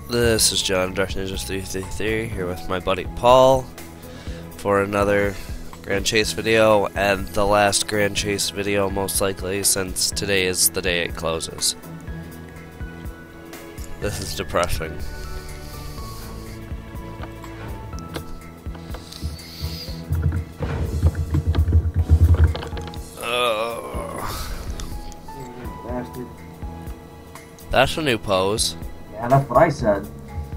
This is John, Darkninja333, here with my buddy Paul for another Grand Chase video, and the last Grand Chase video most likely, since today is the day it closes. This is depressing. Bastard. That's a new pose. Yeah, that's what I said.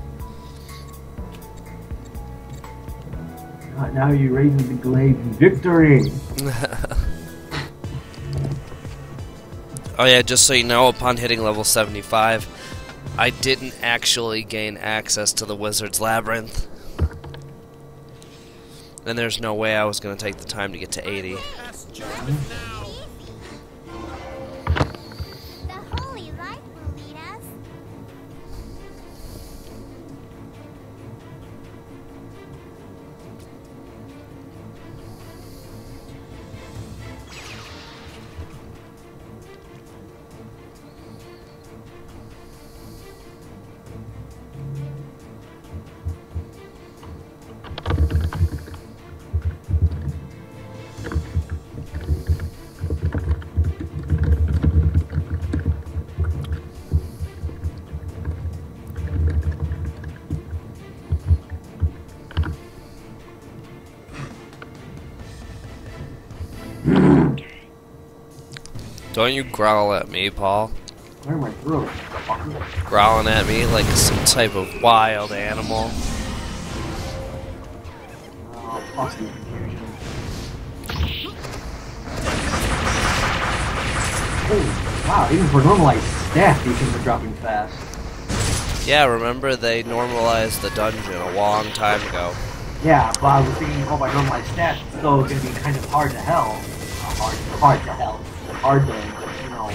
Now you're raising the glaive in victory. Oh yeah, just so you know, upon hitting level 75, I didn't actually gain access to the Wizard's Labyrinth. And there's no way I was going to take the time to get to 80. Don't you growl at me, Paul. Clear my throat. Growling at me like some type of wild animal. Oh, fucking confusion. Oh, wow, even for normalized stats, these things are dropping fast. Yeah, remember they normalized the dungeon a long time ago. Yeah, but I was thinking, oh, by normalized stats, so it's gonna be kind of hard to hell. Hard to hell. Hard to, you know.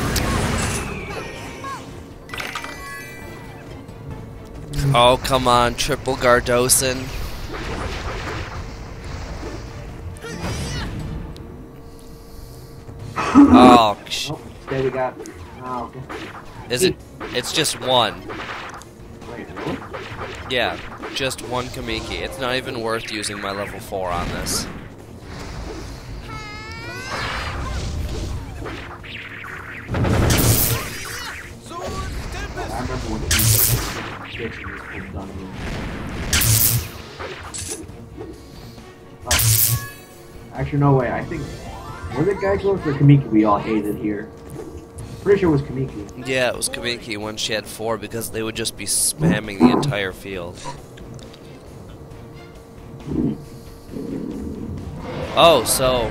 Oh, come on, triple Gardosin. Oh, Nope, instead we got. Oh, okay. Is it? It's just one. Wait, really? Yeah, just one Kamiki. It's not even worth using my level 4 on this. I remember when the switch was done. Oh. Actually, no way. I think. Was it Guy Close or Kamiki we all hated here? Pretty sure it was Kamiki. Yeah, it was Kamiki when she had 4 because they would just be spamming the entire field. Oh, so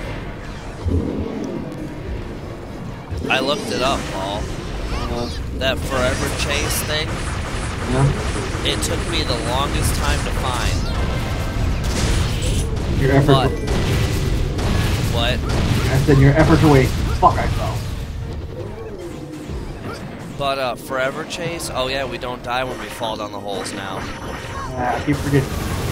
I looked it up, Paul. That forever chase thing, Yeah. it took me the longest time to find. Your effort. But, what? I said your effort to wait. Fuck, I fell. But, forever chase? Oh yeah, we don't die when we fall down the holes now. I keep forgetting.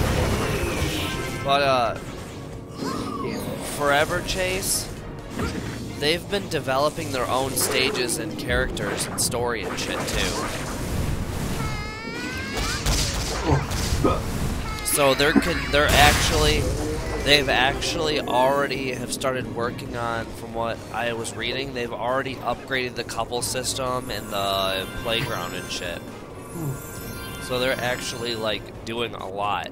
But, forever chase? They've been developing their own stages and characters and story and shit too. So they've actually already have started working on, from what I was reading, they've already upgraded the couple system and the playground and shit. So they're actually like doing a lot.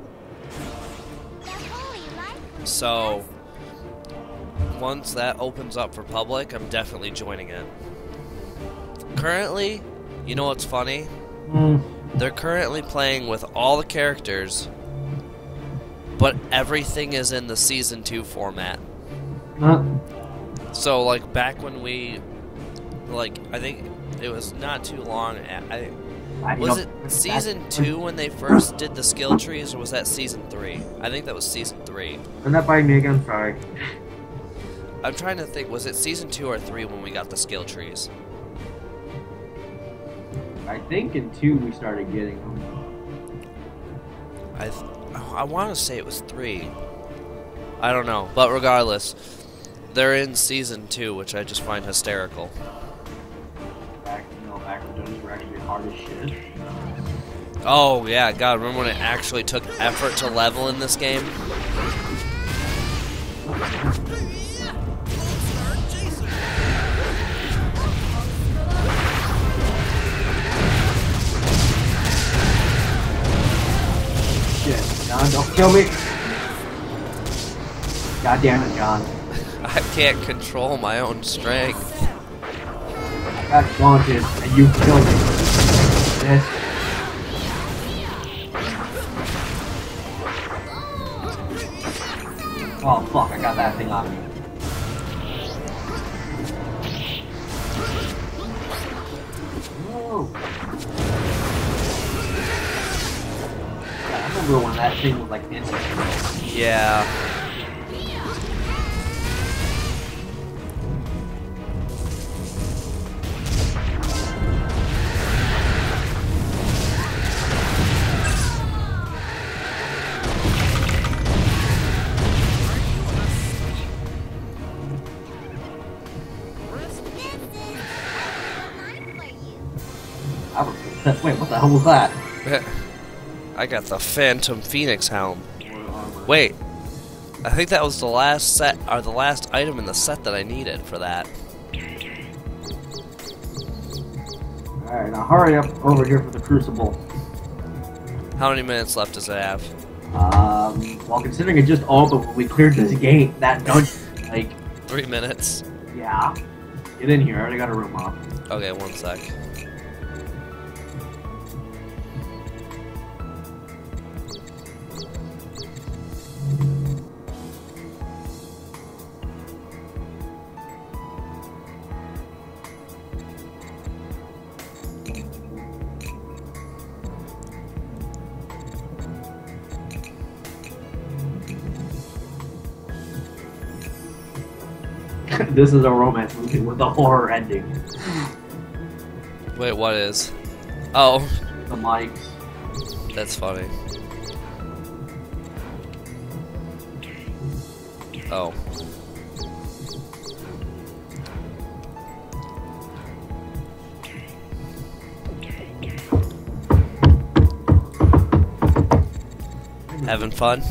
So once that opens up for public, I'm definitely joining it. Currently, you know what's funny? They're currently playing with all the characters, but everything is in the Season 2 format. So, like, back when we, like, I think it was not too long, was it Season 2 when they first did the skill trees, or was that Season 3? I think that was Season 3. Run that by me again, sorry. I'm trying to think, was it Season 2 or 3 when we got the skill trees? I think in 2 we started getting them. I want to say it was 3. I don't know, but regardless, they're in Season 2, which I just find hysterical. Back when dungeons were actually hard as shit. Oh, yeah, God, remember when it actually took effort to level in this game? Shit, John, don't kill me. God damn it, John. I can't control my own strength. I got daunted, and you killed me. This. Oh fuck, I got that thing on me. Whoa. Yeah, I remember when that thing was like instant. Yeah. Wait, what the hell was that? I got the Phantom Phoenix helm. Wait, I think that was the last set, or the last item in the set that I needed for that. Alright, now hurry up over here for the Crucible. How many minutes left does it have? Well, considering it just opened when we cleared this gate, that dungeon, like... 3 minutes. Yeah. Get in here, I already got a room off. Okay, 1 sec. This is a romance movie with a horror ending. Wait, what is? Oh, The mics. that's funny. Oh. Having fun?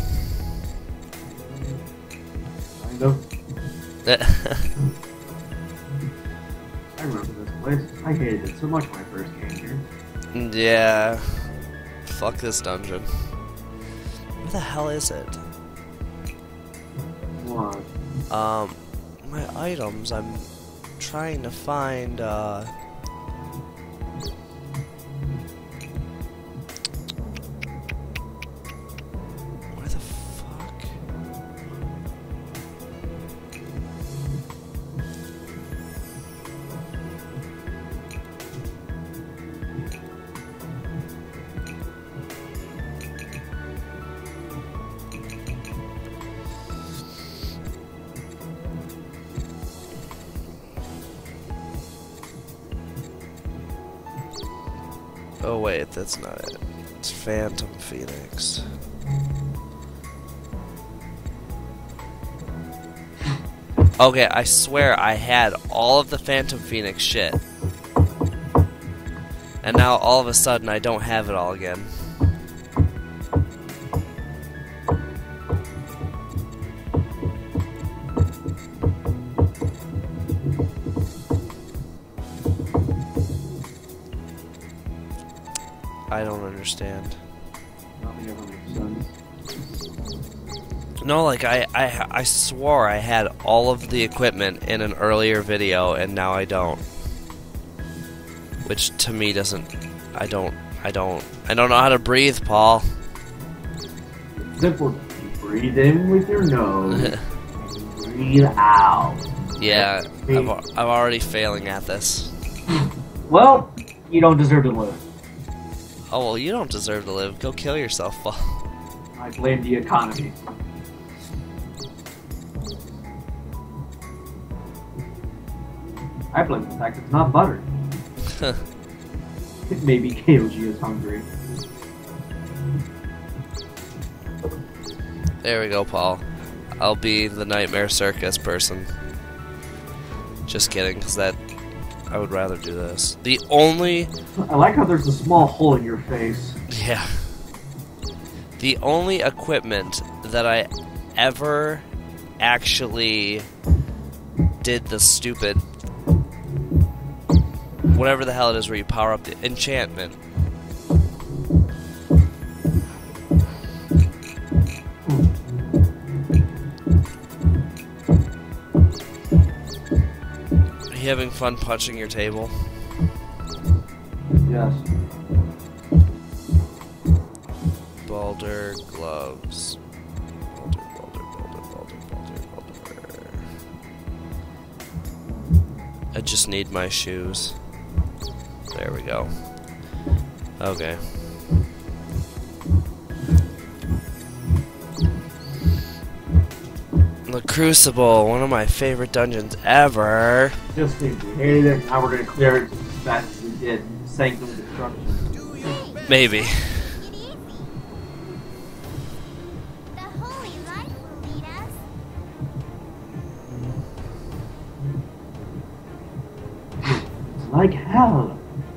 Kind of. I remember this place. I hated it so much when I first came here. Yeah. Fuck this dungeon. Where the hell is it? What? My items, I'm trying to find, where the fuck? Oh wait, that's not it. It's Phantom Phoenix. Okay, I swear I had all of the Phantom Phoenix shit. And now all of a sudden I don't have it all again. I don't understand. Nothing ever makes sense. No, like I swore I had all of the equipment in an earlier video and now I don't. Which to me doesn't I don't know how to breathe, Paul. Simple. Breathe in with your nose. Breathe out. Yeah, I'm already failing at this. Well, you don't deserve to live. Oh, well, you don't deserve to live. Go kill yourself, Paul. I blame the economy. I blame the fact it's not buttered. Maybe KOG is hungry. There we go, Paul. I'll be the Nightmare Circus person. Just kidding, because that... I would rather do this. The only... I like how there's a small hole in your face. Yeah. The only equipment that I ever actually did the stupid whatever the hell it is where you power up the enchantment. Are you having fun punching your table? Yes. Balder gloves. Balder. I just need my shoes. There we go. Okay. The Crucible, one of my favorite dungeons ever. Just think, we hated it, now we're gonna clear it just as fast as we did. Sanctum Destruction. Maybe. The holy light will lead us. It's like hell.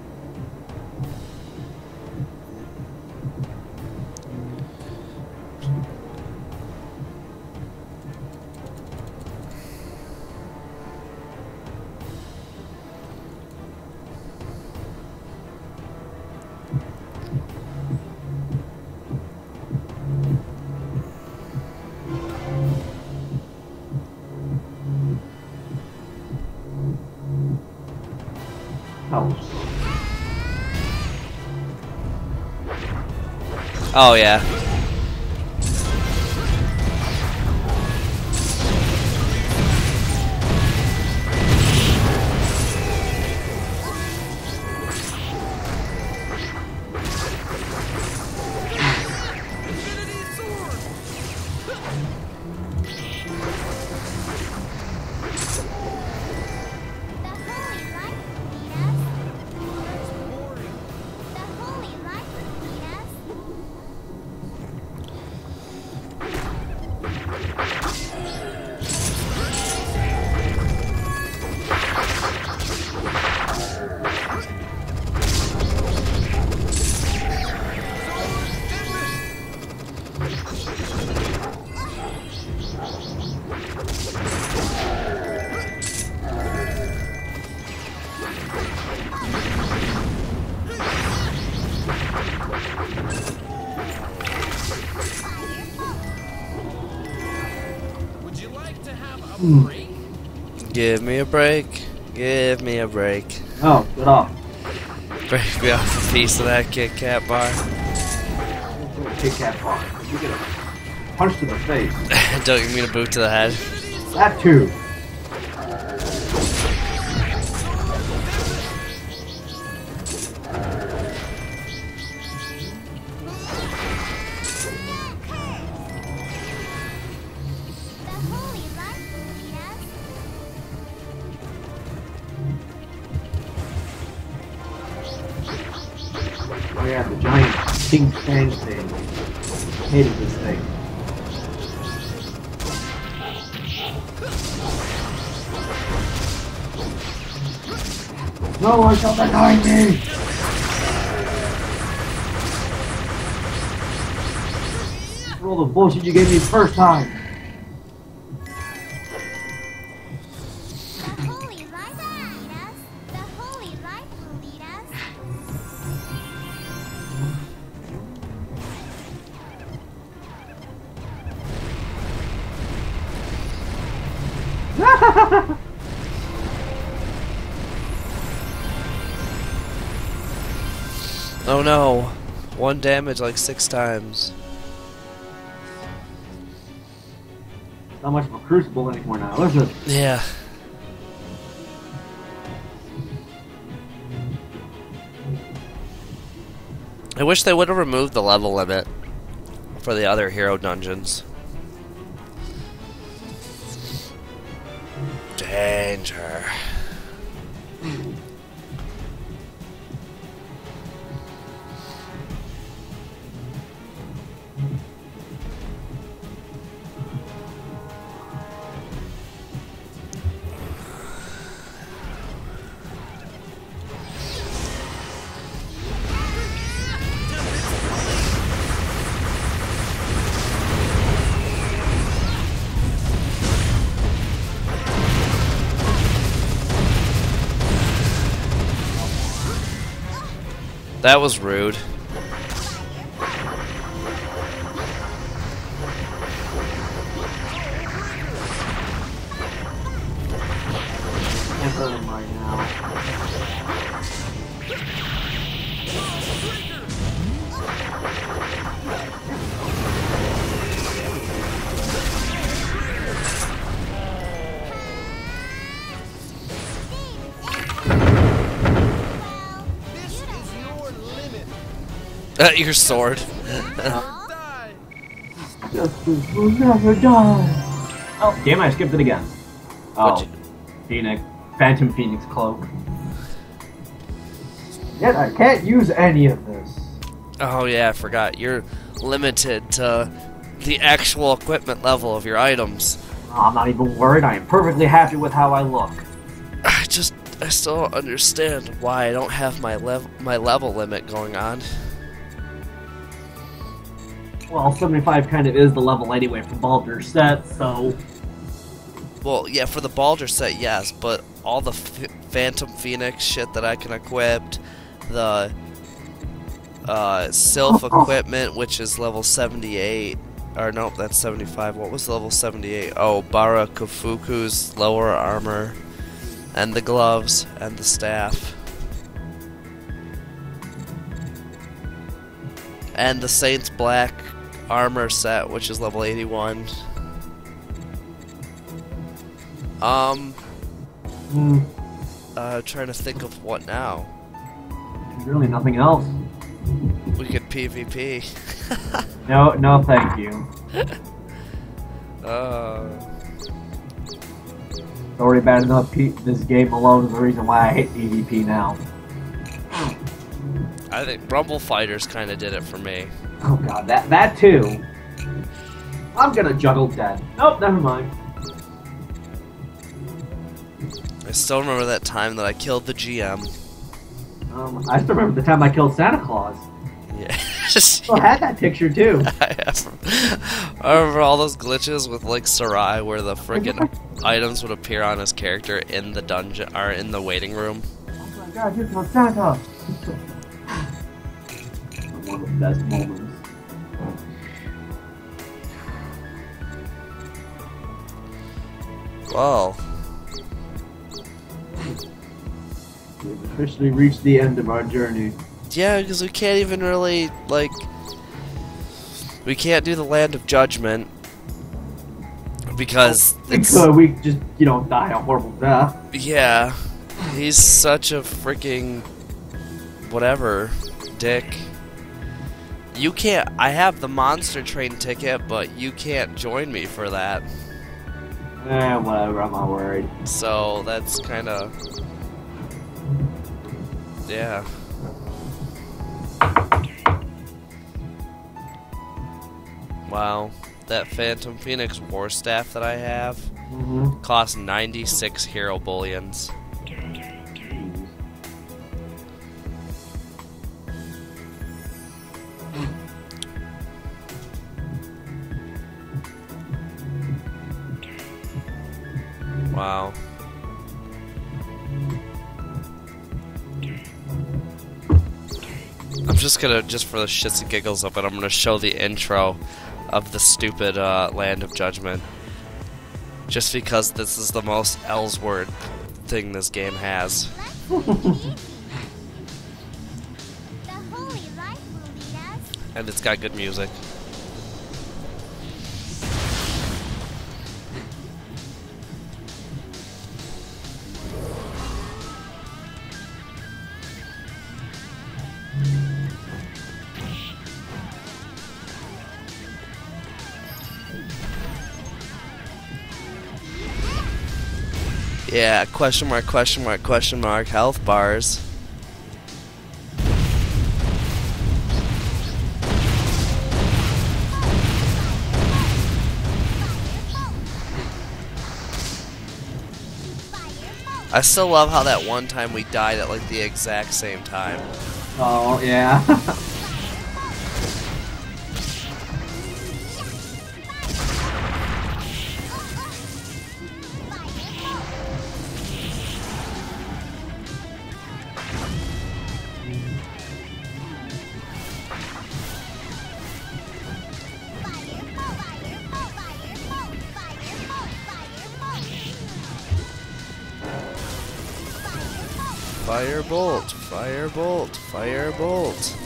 Oh yeah. Give me a break. Give me a break. Oh, get off. Break me off a piece of that Kit Kat bar. Kit Kat bar. You get a punch to the face. Don't you mean a boot to the head? That too. Oh yeah, the giant King Fang thing. Hated this thing. No one shall deny me! For all the bullshit you gave me the first time! The holy light will lead us. The holy light will lead us. Oh no. One damage like 6 times. Not much of a crucible anymore now, is it? Yeah. I wish they would have removed the level limit for the other hero dungeons. Danger. That was rude. Can't hurt him right now. Your sword. Justice will never die. Oh, damn! I skipped it again. Oh, Phoenix, Phantom Phoenix cloak. Yet I can't use any of this. Oh yeah, I forgot. You're limited to the actual equipment level of your items. Oh, I'm not even worried. I am perfectly happy with how I look. I still don't understand why I don't have my level limit going on. Well, 75 kind of is the level anyway for Baldur's set, so... Well, yeah, for the Baldur set, yes, but all the Phantom Phoenix shit that I can equip, the Sylph equipment, which is level 78, or nope, that's 75. What was level 78? Oh, Bara Kufuku's lower armor, and the gloves, and the staff. And the Saint's Black armor set, which is level 81. Trying to think of what now. Really nothing else. We could PvP. No, thank you. It's already bad enough. This game alone is the reason why I hate PvP now. I think Rumble Fighters kind of did it for me. Oh god, that too. I'm gonna juggle dead. Nope, never mind. I still remember that time that I killed the GM. I still remember the time I killed Santa Claus. Yeah. Still had that picture too. I remember all those glitches with like Sarai where the friggin' items would appear on his character in the dungeon or in the waiting room. Oh my god, you killed Santa! One of the best moments. Well, we've officially reached the end of our journey. yeah, because we can't even really, like, we can't do the Land of Judgment because we just, die a horrible death. Yeah, he's such a freaking whatever dick. You can't. I have the Monster Train ticket, but you can't join me for that. Whatever. I'm not worried. So that's kind of, yeah. Wow, that Phantom Phoenix War Staff that I have costs 96 hero bullions. Wow. I'm just gonna, just for the shits and giggles of it, I'm gonna show the intro of the stupid Land of Judgment. Just because this is the most Ellsword thing this game has. The holy light will lead us. And it's got good music. Yeah, question mark, question mark, question mark, health bars. I still love how that one time we died at like the exact same time. Oh, yeah. Firebolt, firebolt, firebolt.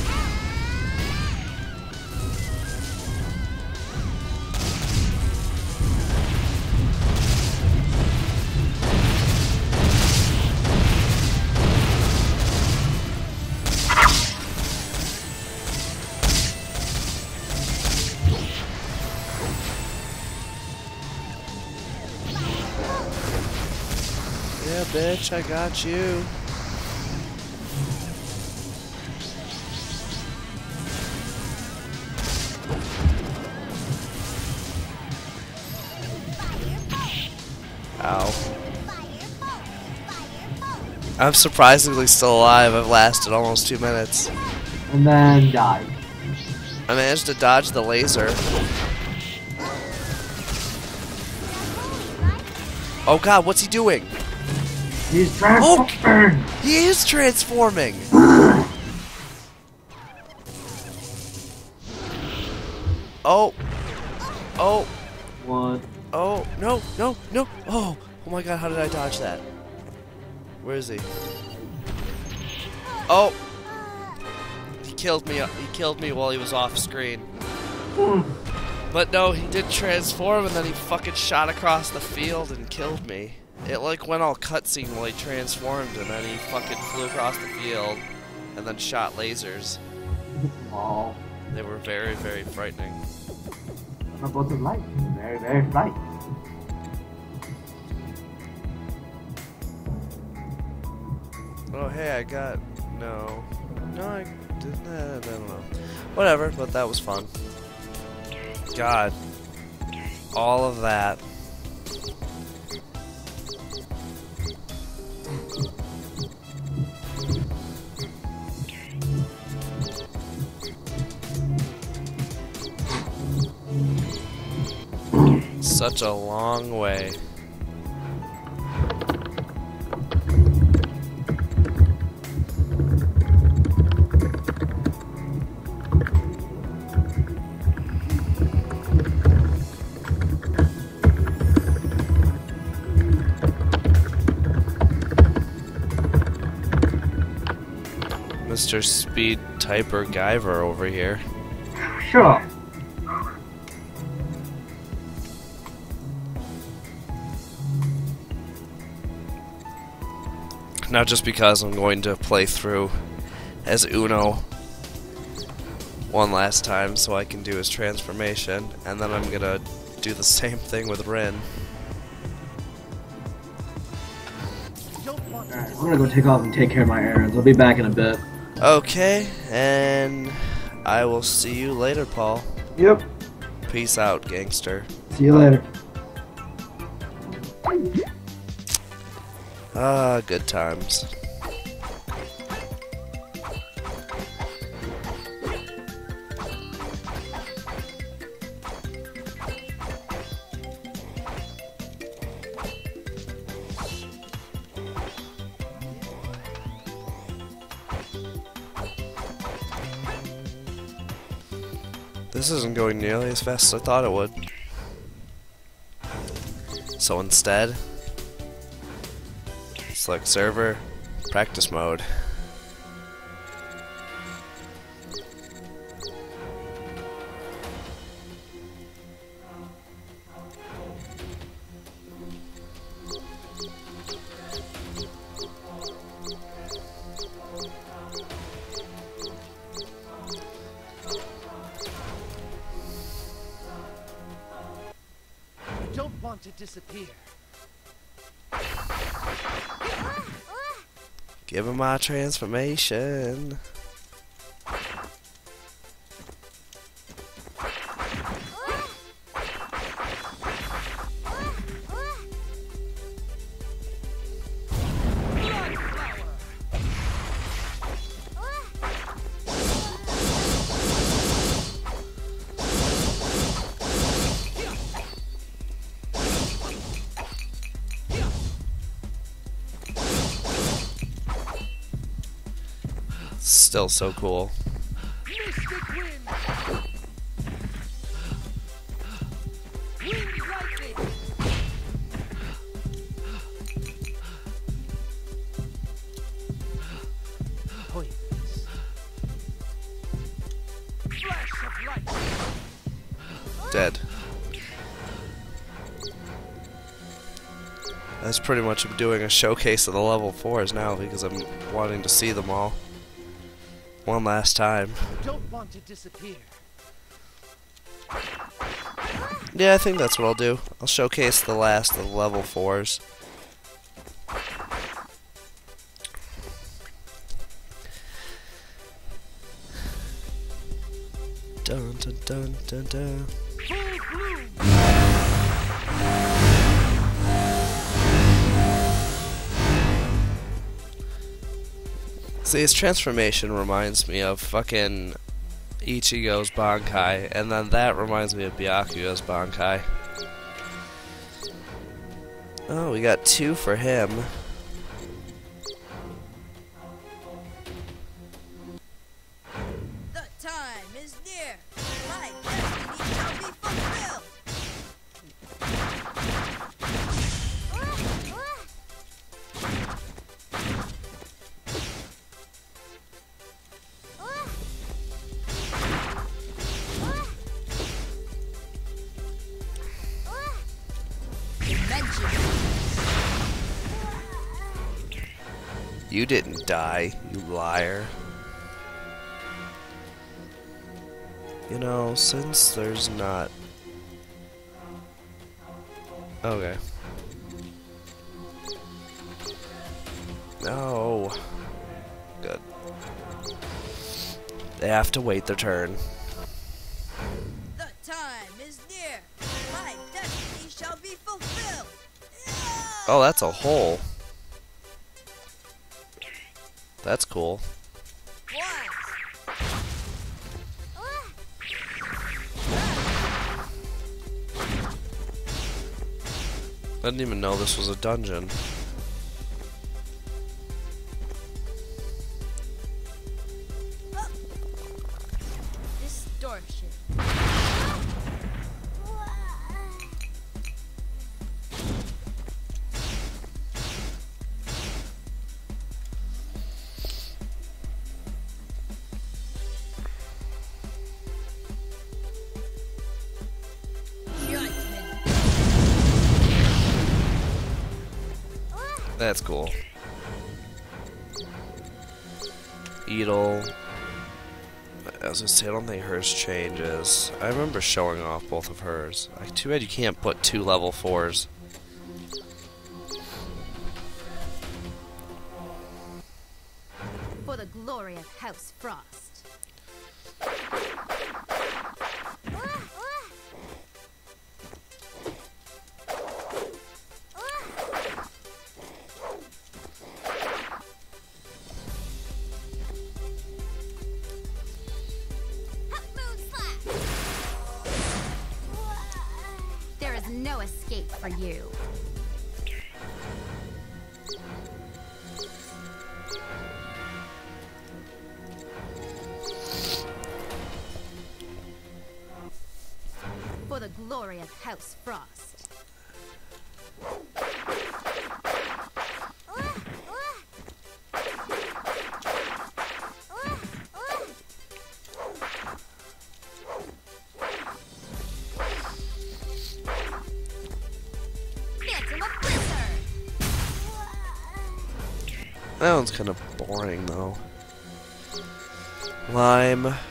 Yeah, bitch, I got you. Ow. I'm surprisingly still alive. I've lasted almost 2 minutes. And then died. I managed to dodge the laser. Oh god, what's he doing? He's transforming! He is transforming! Oh. Oh. What? Oh. No, no, no. Oh. Oh my god, how did I dodge that? Where is he? Oh. He killed me. He killed me while he was off screen. But no, he did transform and then he fucking shot across the field and killed me. It like went all cutscene while he transformed and then he fucking flew across the field and then shot lasers. Oh. They were very, very frightening. I'm about to light. Very, very light. Oh hey, I got... No. No, I didn't... I don't know. Whatever, but that was fun. God. All of that. Such a long way. Mr. Speed Typer Guyver over here. Sure. Not just because I'm going to play through as Uno one last time so I can do his transformation, and then I'm gonna do the same thing with Rin. Alright, I'm gonna go take off and take care of my errands. I'll be back in a bit. Okay, and I will see you later, Paul. Yep. Peace out, gangster. See you later. Ah, good times. This isn't going nearly as fast as I thought it would. So instead, select server, practice mode. Don't want to disappear. Give him my transformation. Still so cool. Mystic wind. Wind lightning. life. Dead. That's pretty much I'm doing a showcase of the level 4s now because I'm wanting to see them all one last time. Don't want to disappear. Yeah, I think that's what I'll do. I'll showcase the last of the level 4s. Dun dun dun dun dun. Full bloom. See, his transformation reminds me of fucking Ichigo's Bankai, and then that reminds me of Byakuya's Bankai. Oh, we got 2 for him. The time is near. My destiny shall be fulfilled. You didn't die, you liar. You know, since there's not... Okay. No. Good. They have to wait their turn. The time is near. My destiny shall be fulfilled. Oh, that's a hole. That's cool. I didn't even know this was a dungeon. Distortion. That's cool. Edel. I was gonna say, I don't think hers changes. I remember showing off both of hers. Too bad you can't put 2 level 4s. For the glory of House Frost. There is no escape for you. For the glory of House Frost. That one's kind of boring, though. Lime. I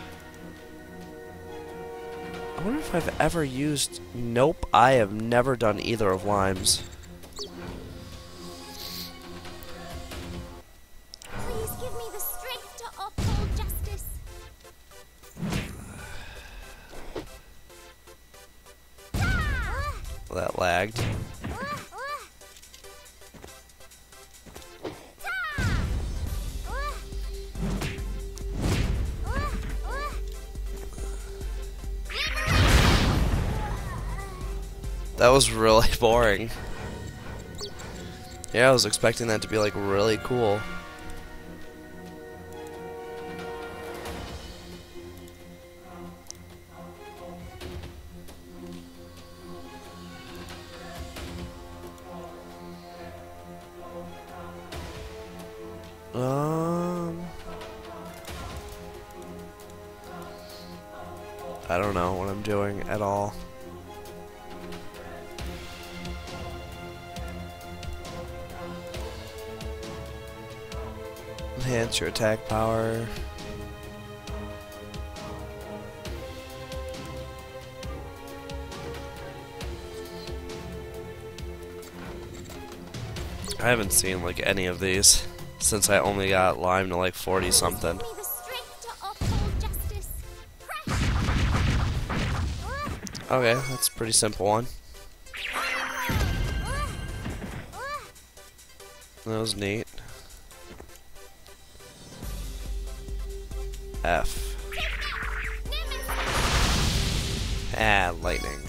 wonder if I've ever used... Nope, I have never done either of Lime's. Please give me the strength to uphold justice. Well, that lagged. That was really boring. Yeah, I was expecting that to be like really cool. I don't know what I'm doing at all. Enhance your attack power. I haven't seen like any of these since I only got Lime to like 40 something. Give me the strength to uphold justice. Crash! Okay, that's a pretty simple one. That was neat. F. Ah, lightning.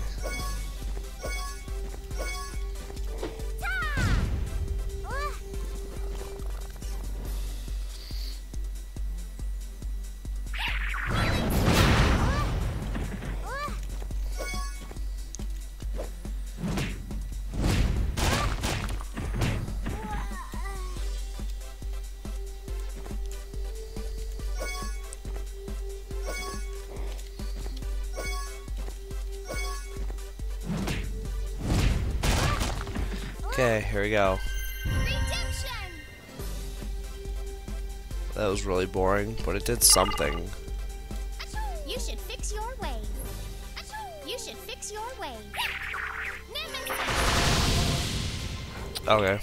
Okay, here we go. Redemption! That was really boring, but it did something. You should fix your ways. You should fix your ways. Nemesis! Okay.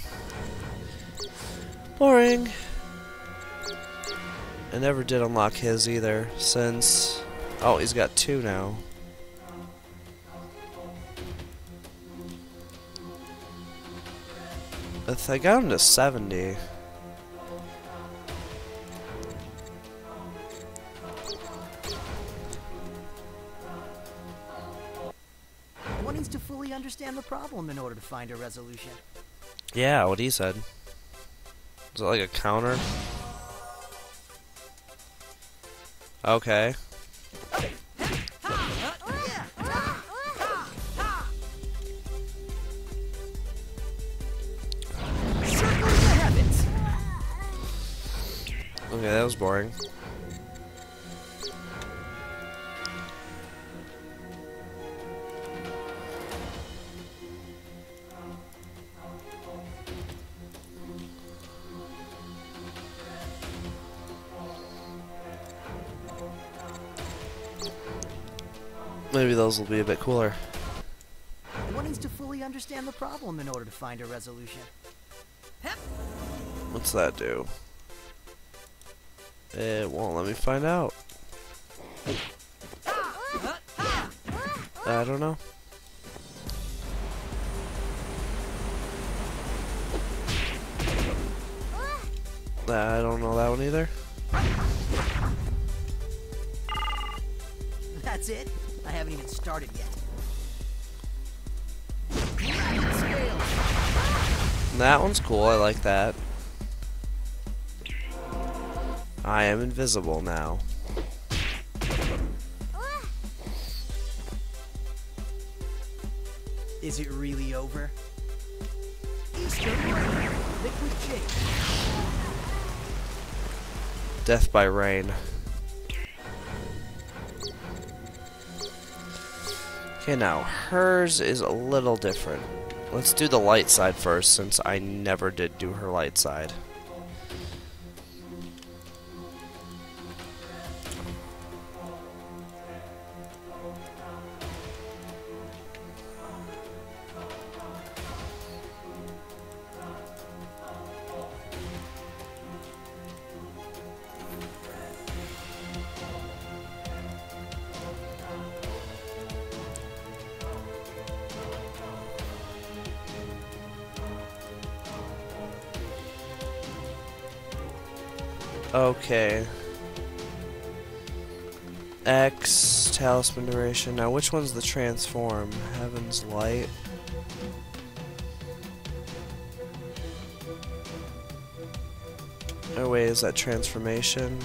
Boring. I never did unlock his either, since... Oh, he's got 2 now. I got him to 70. One needs to fully understand the problem in order to find a resolution. Yeah, what he said. Is it like a counter? Okay. Okay, that was boring. Maybe those will be a bit cooler. One needs to fully understand the problem in order to find a resolution. What's that do? It won't let me find out. I don't know. I don't know that one either. That's it? I haven't even started yet. That one's cool, I like that. I am invisible now. Is it really over? Easter Rain, Liquid Jade. Death by rain. Okay, now hers is a little different. Let's do the light side first, since I never did do her light side. Okay. X, Talisman Duration. Now, which one's the transform? Heaven's Light. Oh, wait, is that transformation?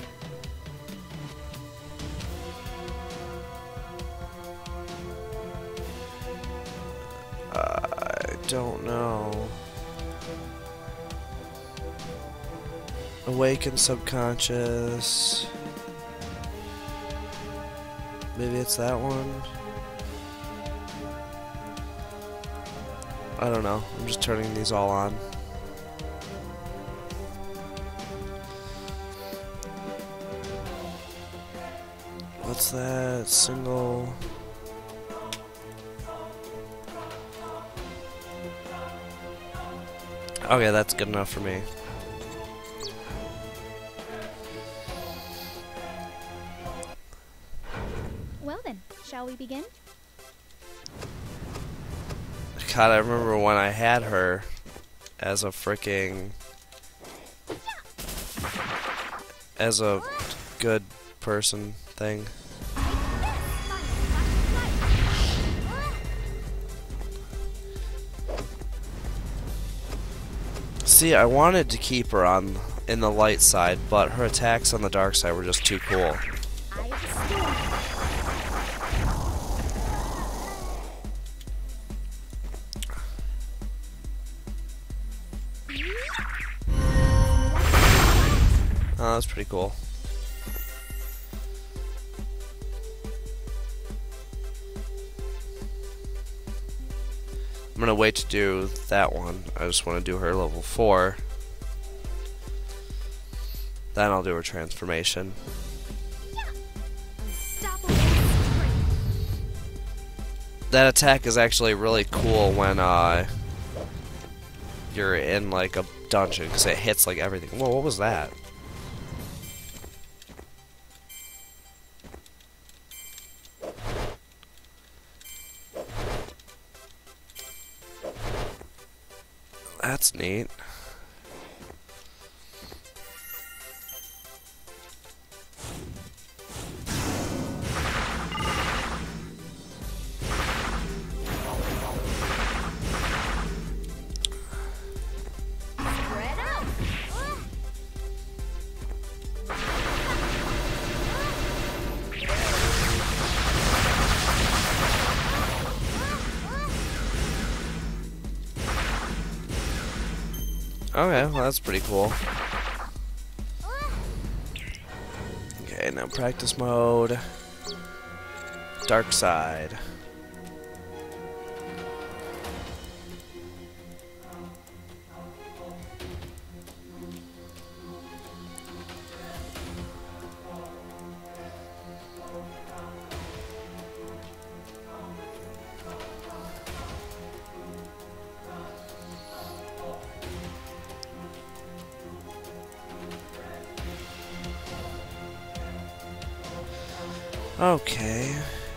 I don't know. Awaken subconscious. Maybe it's that one. I don't know. I'm just turning these all on. What's that? Single. Okay, that's good enough for me. Well then, shall we begin? God, I remember when I had her as a freaking... as a good person thing. See, I wanted to keep her on in the light side, but her attacks on the dark side were just too cool. Oh, that's pretty cool. I'm gonna wait to do that one. I just want to do her level 4. Then I'll do her transformation. That attack is actually really cool when you're in like a dungeon, because it hits like everything. Whoa, what was that? That's neat. Okay, well that's pretty cool. Okay, now practice mode. Dark side. Okay,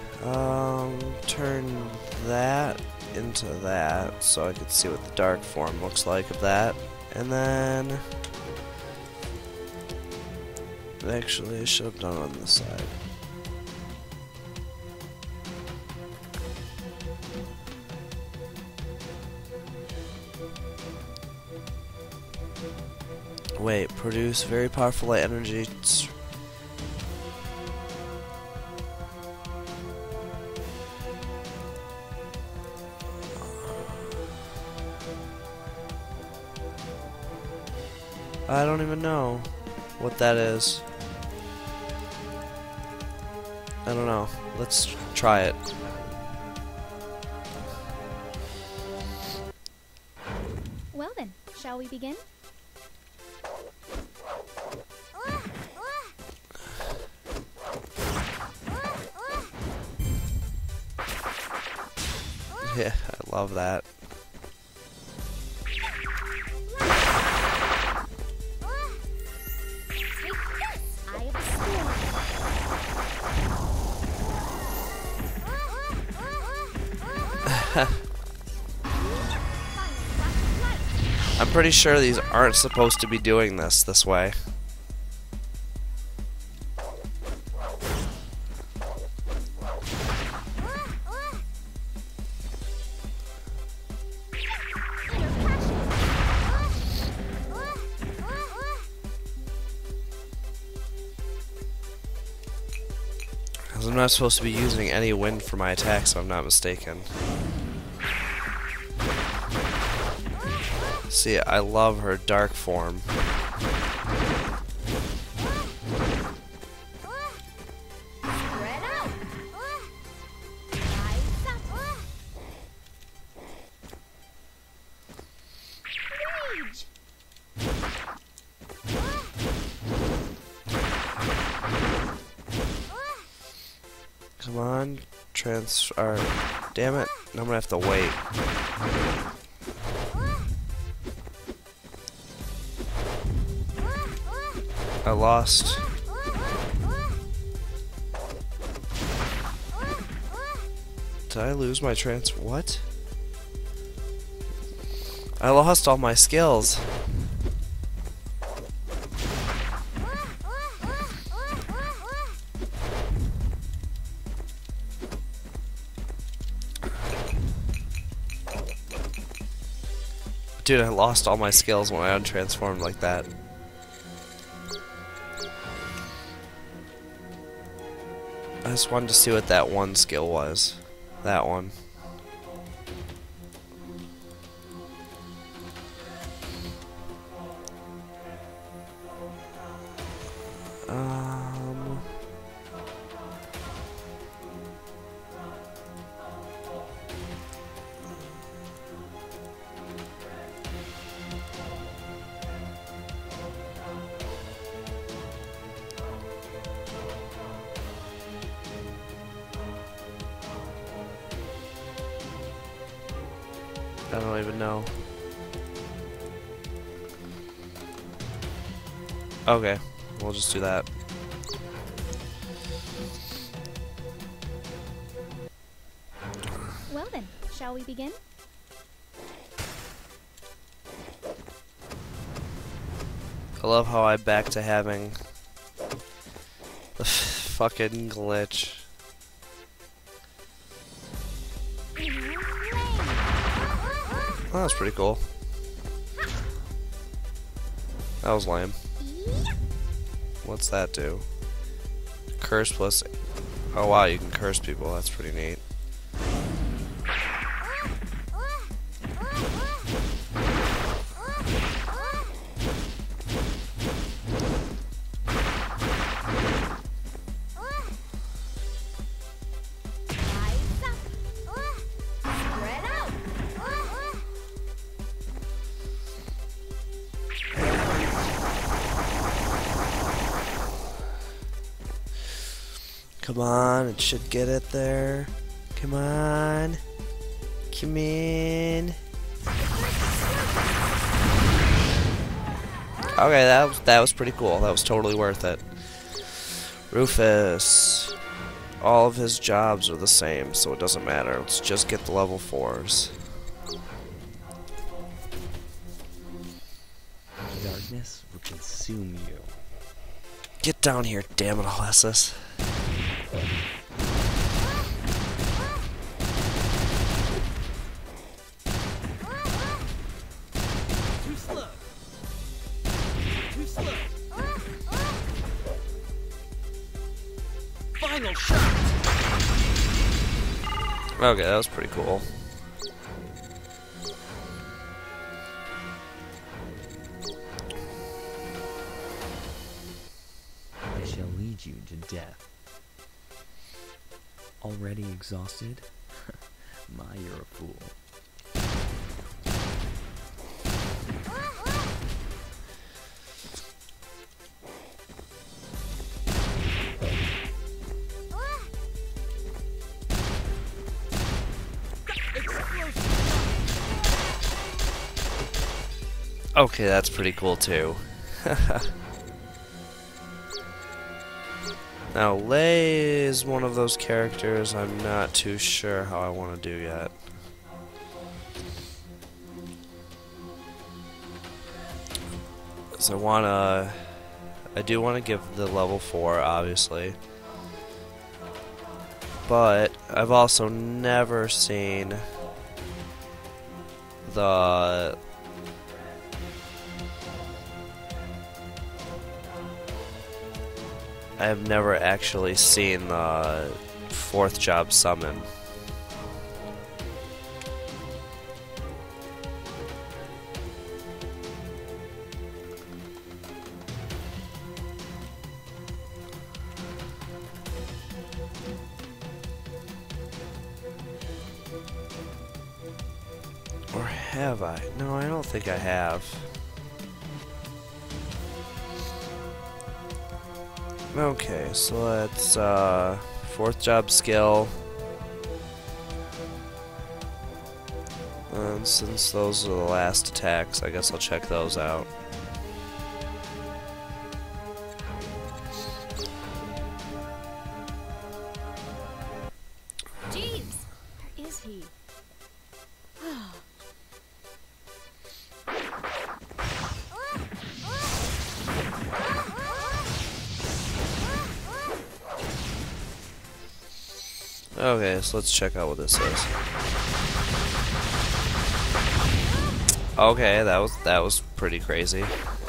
turn that into that so I can see what the dark form looks like of that, and then actually I should have done it on this side. Wait, produce very powerful light energy. I don't even know what that is. I don't know. Let's try it. Well then, shall we begin? Yeah, I love that. I'm pretty sure these aren't supposed to be doing this way. Because I'm not supposed to be using any wind for my attacks, if I'm not mistaken. See, I love her dark form. Come on, or damn it, I'm gonna have to wait. I lost. Did I lose my what? I lost all my skills. Dude, I lost all my skills when I untransformed like that. I just wanted to see what that one skill was. That one. I don't even know. Okay, we'll just do that. Well then, shall we begin? I love how I'm back to having the fucking glitch. Oh, that's pretty cool. That was lame. What's that do? Curse plus... Oh wow, you can curse people. That's pretty neat. Come on, it should get it there. Come on. Come in. Okay, that was pretty cool. That was totally worth it. Rufus. All of his jobs are the same, so it doesn't matter. Let's just get the level 4s. Darkness will consume you. Get down here, damn it, Alessis. Too slow. Too slow. Final shot. Okay, that was pretty cool. I shall lead you to death. Already exhausted? My, you're a fool. Okay, that's pretty cool too. Now, Lei is one of those characters I'm not too sure how I want to do yet. So I do want to give the level 4, obviously. But I've also never seen the I have never actually seen the 4th job summon. Or have I? No, I don't think I have. Okay, so let's 4th job skill. And since those are the last attacks, I guess I'll check those out. Jeeves! Where is he? Okay, so let's check out what this is. Okay, that was pretty crazy.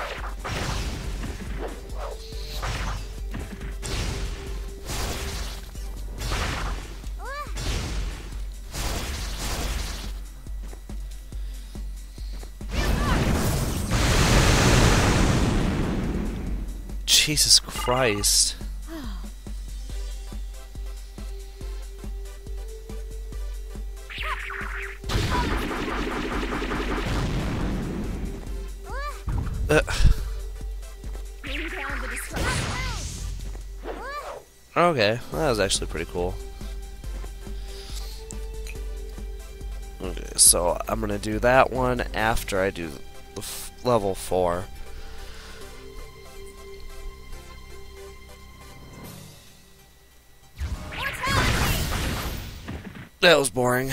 Jesus Christ. Okay, well, that was actually pretty cool. Okay, so I'm gonna do that one after I do the level 4. That was boring.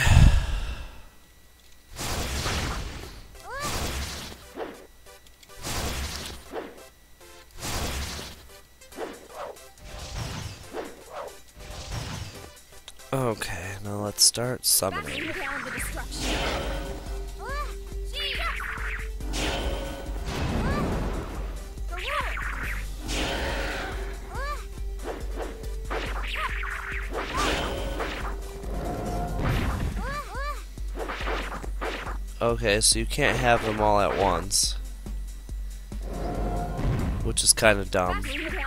Okay, now let's start summoning. Okay, so you can't have them all at once, which is kind of dumb.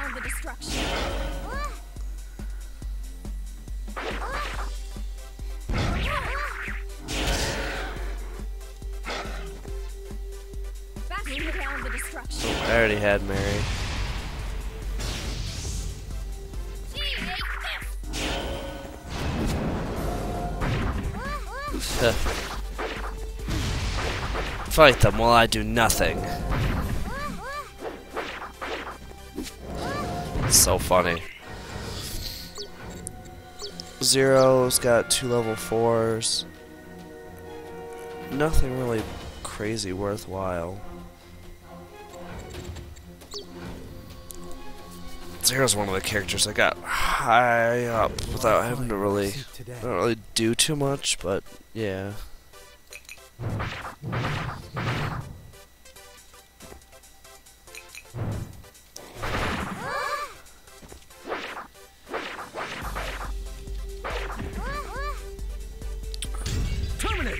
I already had Mary. Fight them while I do nothing. It's so funny. Zero's got 2 level 4s. Nothing really crazy worthwhile. Zero's one of the characters I got high up without having to really, I don't really do too much, but yeah. Terminate!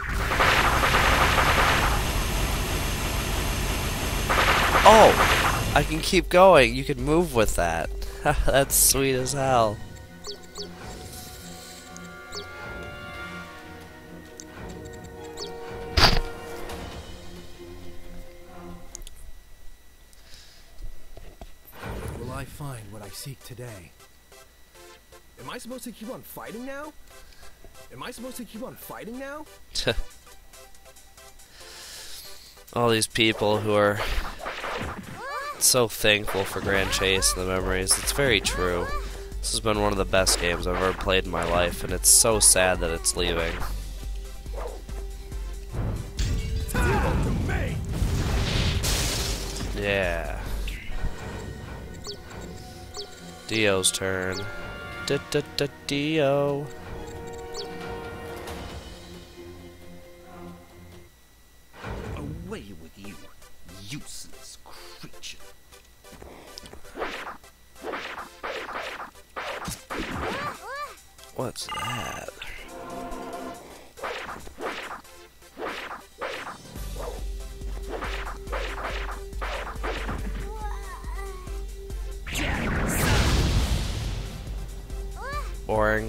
Oh! I can keep going. You can move with that. That's sweet as hell. Will I find what I seek today? Am I supposed to keep on fighting now? Am I supposed to keep on fighting now? All these people who are so thankful for Grand Chase and the memories. It's very true. This has been one of the best games I've ever played in my life, and it's so sad that it's leaving. Yeah. Dio's turn. Dio. Away with you, useless creature. What's that? Boring.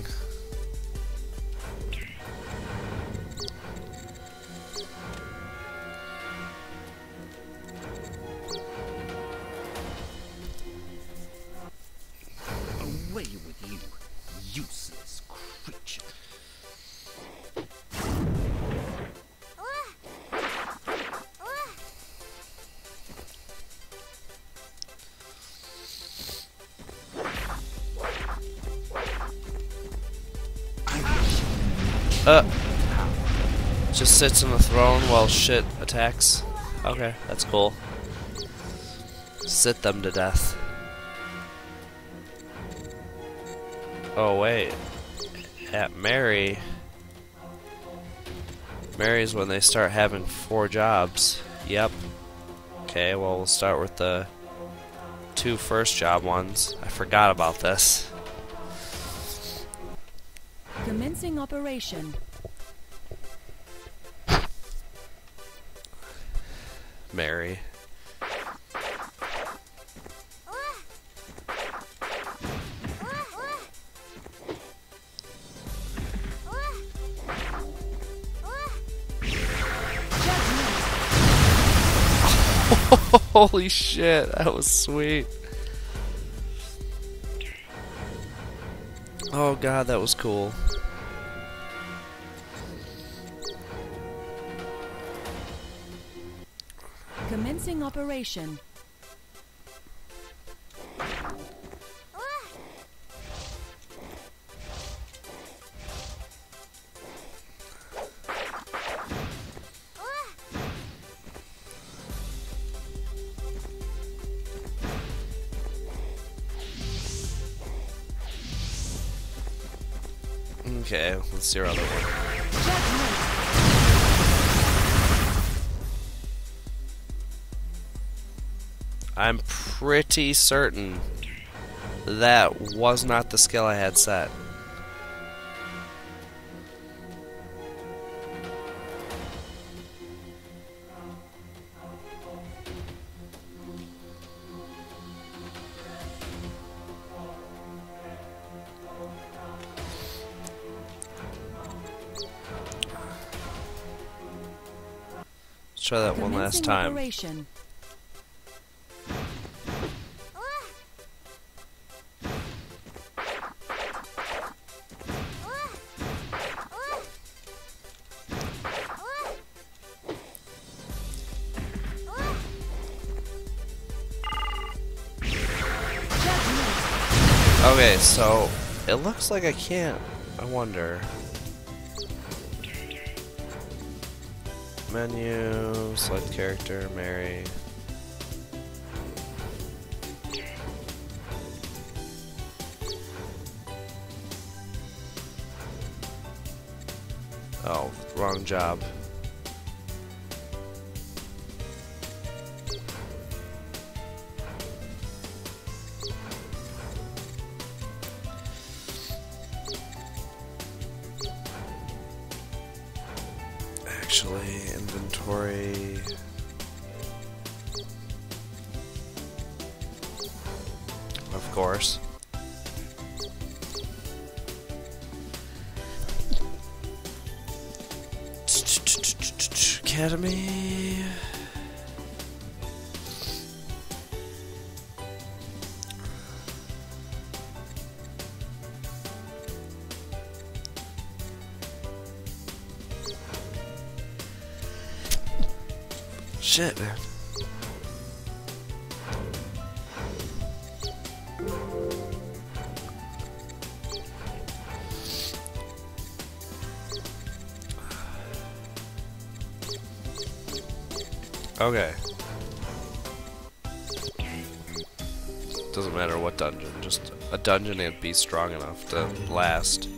Away with you, useless creature. Just sits on the throne while shit attacks. Okay, that's cool. Sit them to death. Oh wait. At Mary's when they start having 4 jobs. Yep. Okay, well we'll start with the 2 first job ones. I forgot about this. Commencing operation. Mary. Holy shit, that was sweet. Oh god, that was cool. Commencing operation. Okay, let's see our other one. I'm pretty certain that was not the skill I had set. Let's try that one last time. Operation. Okay, so it looks like I can't. I wonder. Menu, select character, Mary. Oh, wrong job. Actually, inventory. Of course. Academy. Shit, man. Okay. Doesn't matter what dungeon, just a dungeon and be strong enough to last.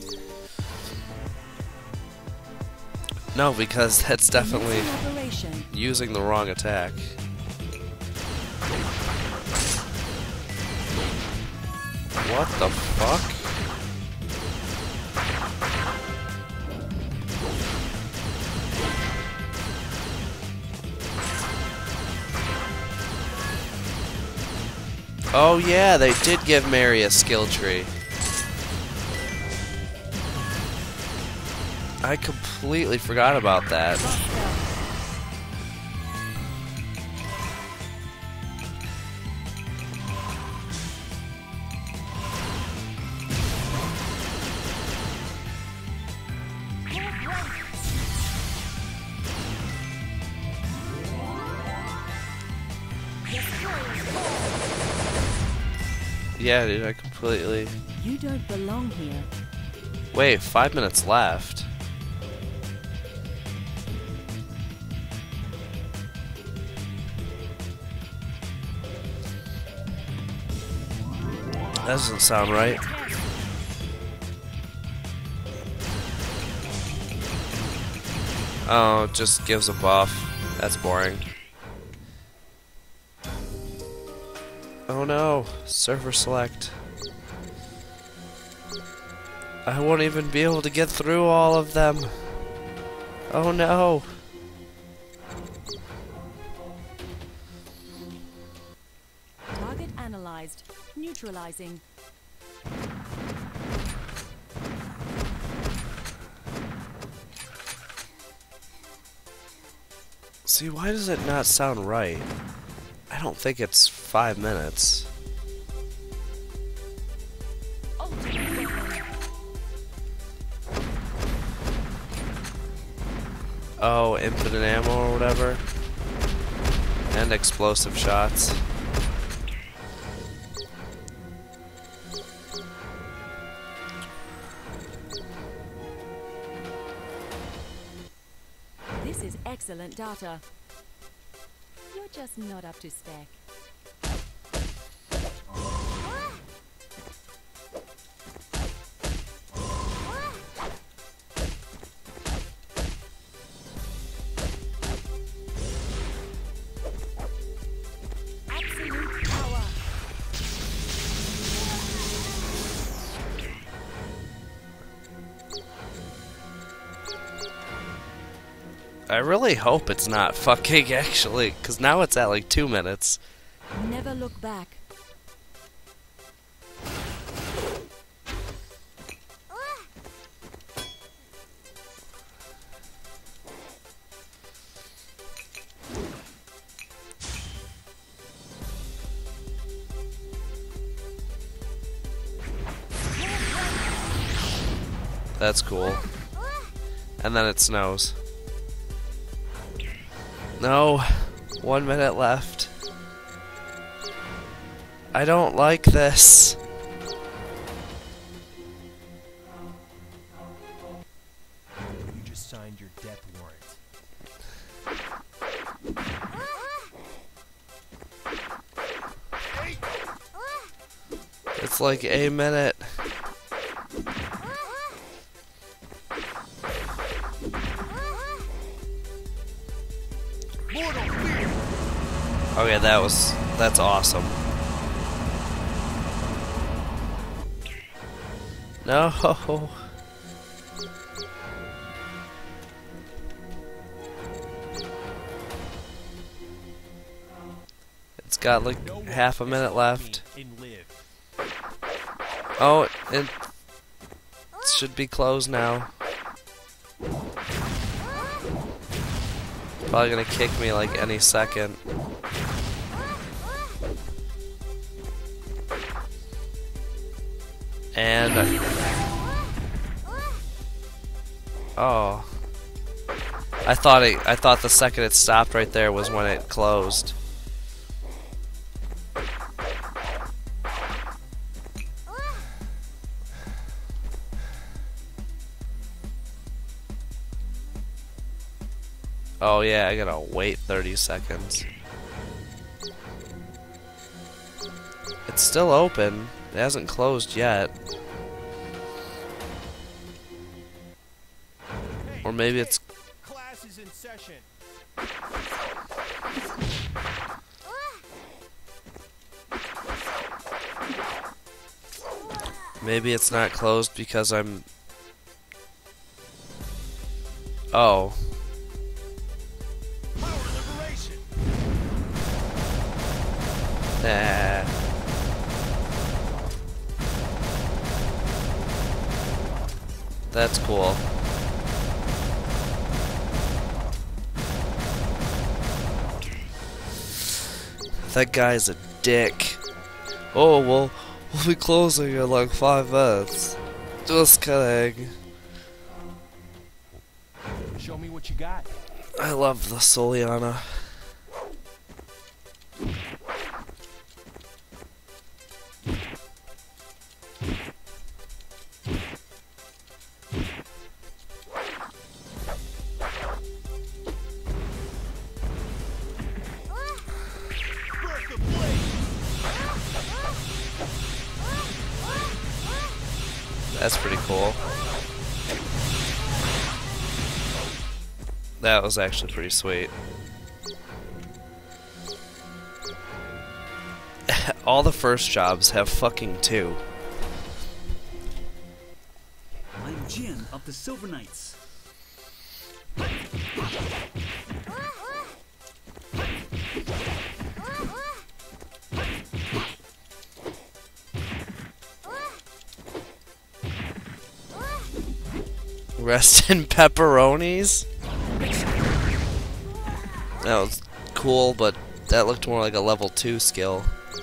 No, because that's definitely using the wrong attack. What the fuck? Oh yeah, they did give Mary a skill tree. I completely forgot about that. Yeah, dude, I completely... You don't belong here. Wait, 5 minutes left. That doesn't sound right. Oh, it just gives a buff. That's boring. Oh no, server select. I won't even be able to get through all of them. Oh no. Target analyzed. Neutralizing. See, why does it not sound right? I don't think it's 5 minutes. Oh, infinite ammo or whatever. And explosive shots. This is excellent data. You're just not up to spec. Absolute power. I really hope it's not fucking actually, because now it's at like 2 minutes. Never look back. That's cool. And then it snows. No, 1 minute left. I don't like this. You just signed your death warrant. It's like a minute. Okay, that's awesome. No. It's got like half a minute left. Oh, it should be closed now. Probably gonna kick me like any second. And oh, I thought the second it stopped right there was when it closed. Oh yeah, I gotta wait 30 seconds. It's still open. It hasn't closed yet. Or maybe it's... Class is in session. Maybe it's not closed because I'm... Oh. Nah. That's cool. That guy's a dick. Oh, well, we'll be closing in like 5 minutes. Just kidding. Show me what you got. I love the Soliana. That's pretty cool. That was actually pretty sweet. All the first jobs have fucking 2. I'm Jin of the Silver Knights. Rest in pepperonis? That was cool, but that looked more like a level 2 skill.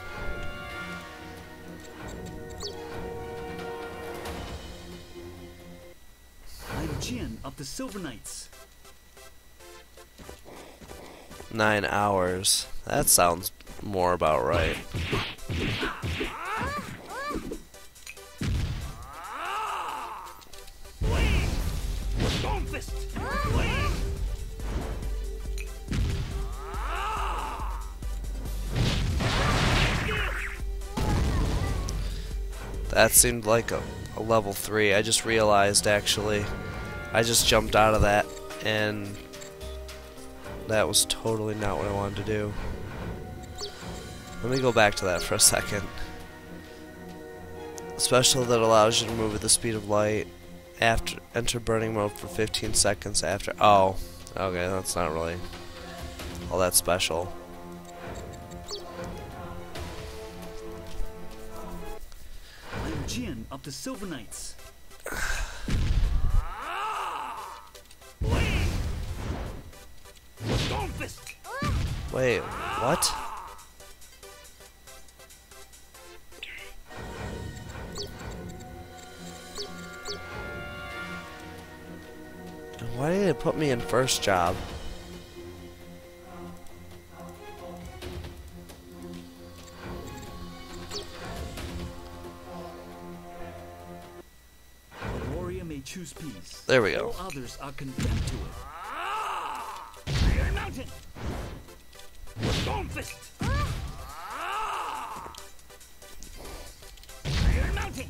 I'm Jin of the Silver Knights. 9 hours. That sounds more about right. That seemed like a level 3. I just realized, actually. I just jumped out of that, and that was totally not what I wanted to do. Let me go back to that for a second. Special that allows you to move at the speed of light. After enter burning mode for 15 seconds after. Oh, okay, that's not really all that special. I'm Jin of the Silver Knights. Wait, what? Why did it put me in first job? A warrior may choose peace. There we go. All others are condemned to it. Iron Mountain! Storm Fist! Iron Mountain!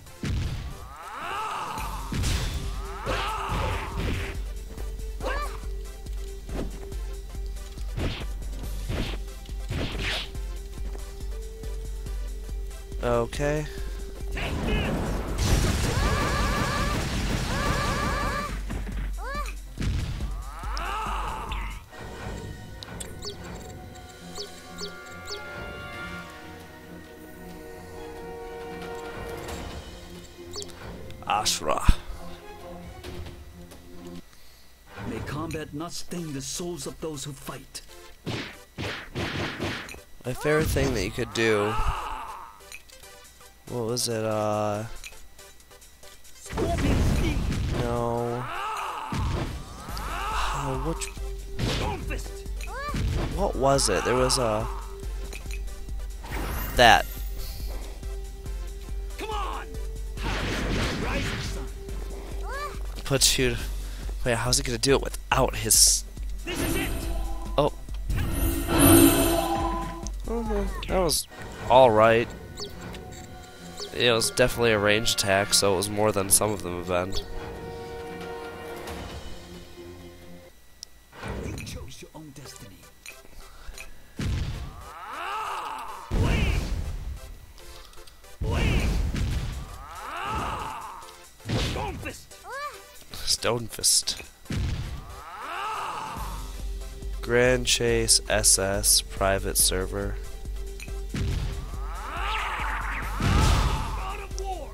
Okay. Ashra. May combat not sting the souls of those who fight. My favorite thing that you could do. What was it? No. Oh, which? What was it? There was a. That. Come on! Rising sun. Puts you. Wait, how's he gonna do it without his? This is it! Oh. That was all right. It was definitely a ranged attack, so it was more than some of them have been. You chose your own destiny. Storm Fist! Stone Fist. Grand Chase SS private server. God of War!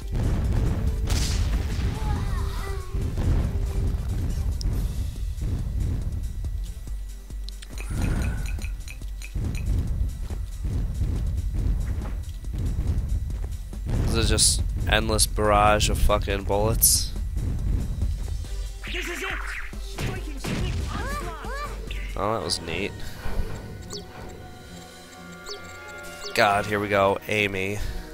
Is it just endless barrage of fucking bullets? This is it! Striking slick onslaught! Oh, that was neat. God, here we go. Amy.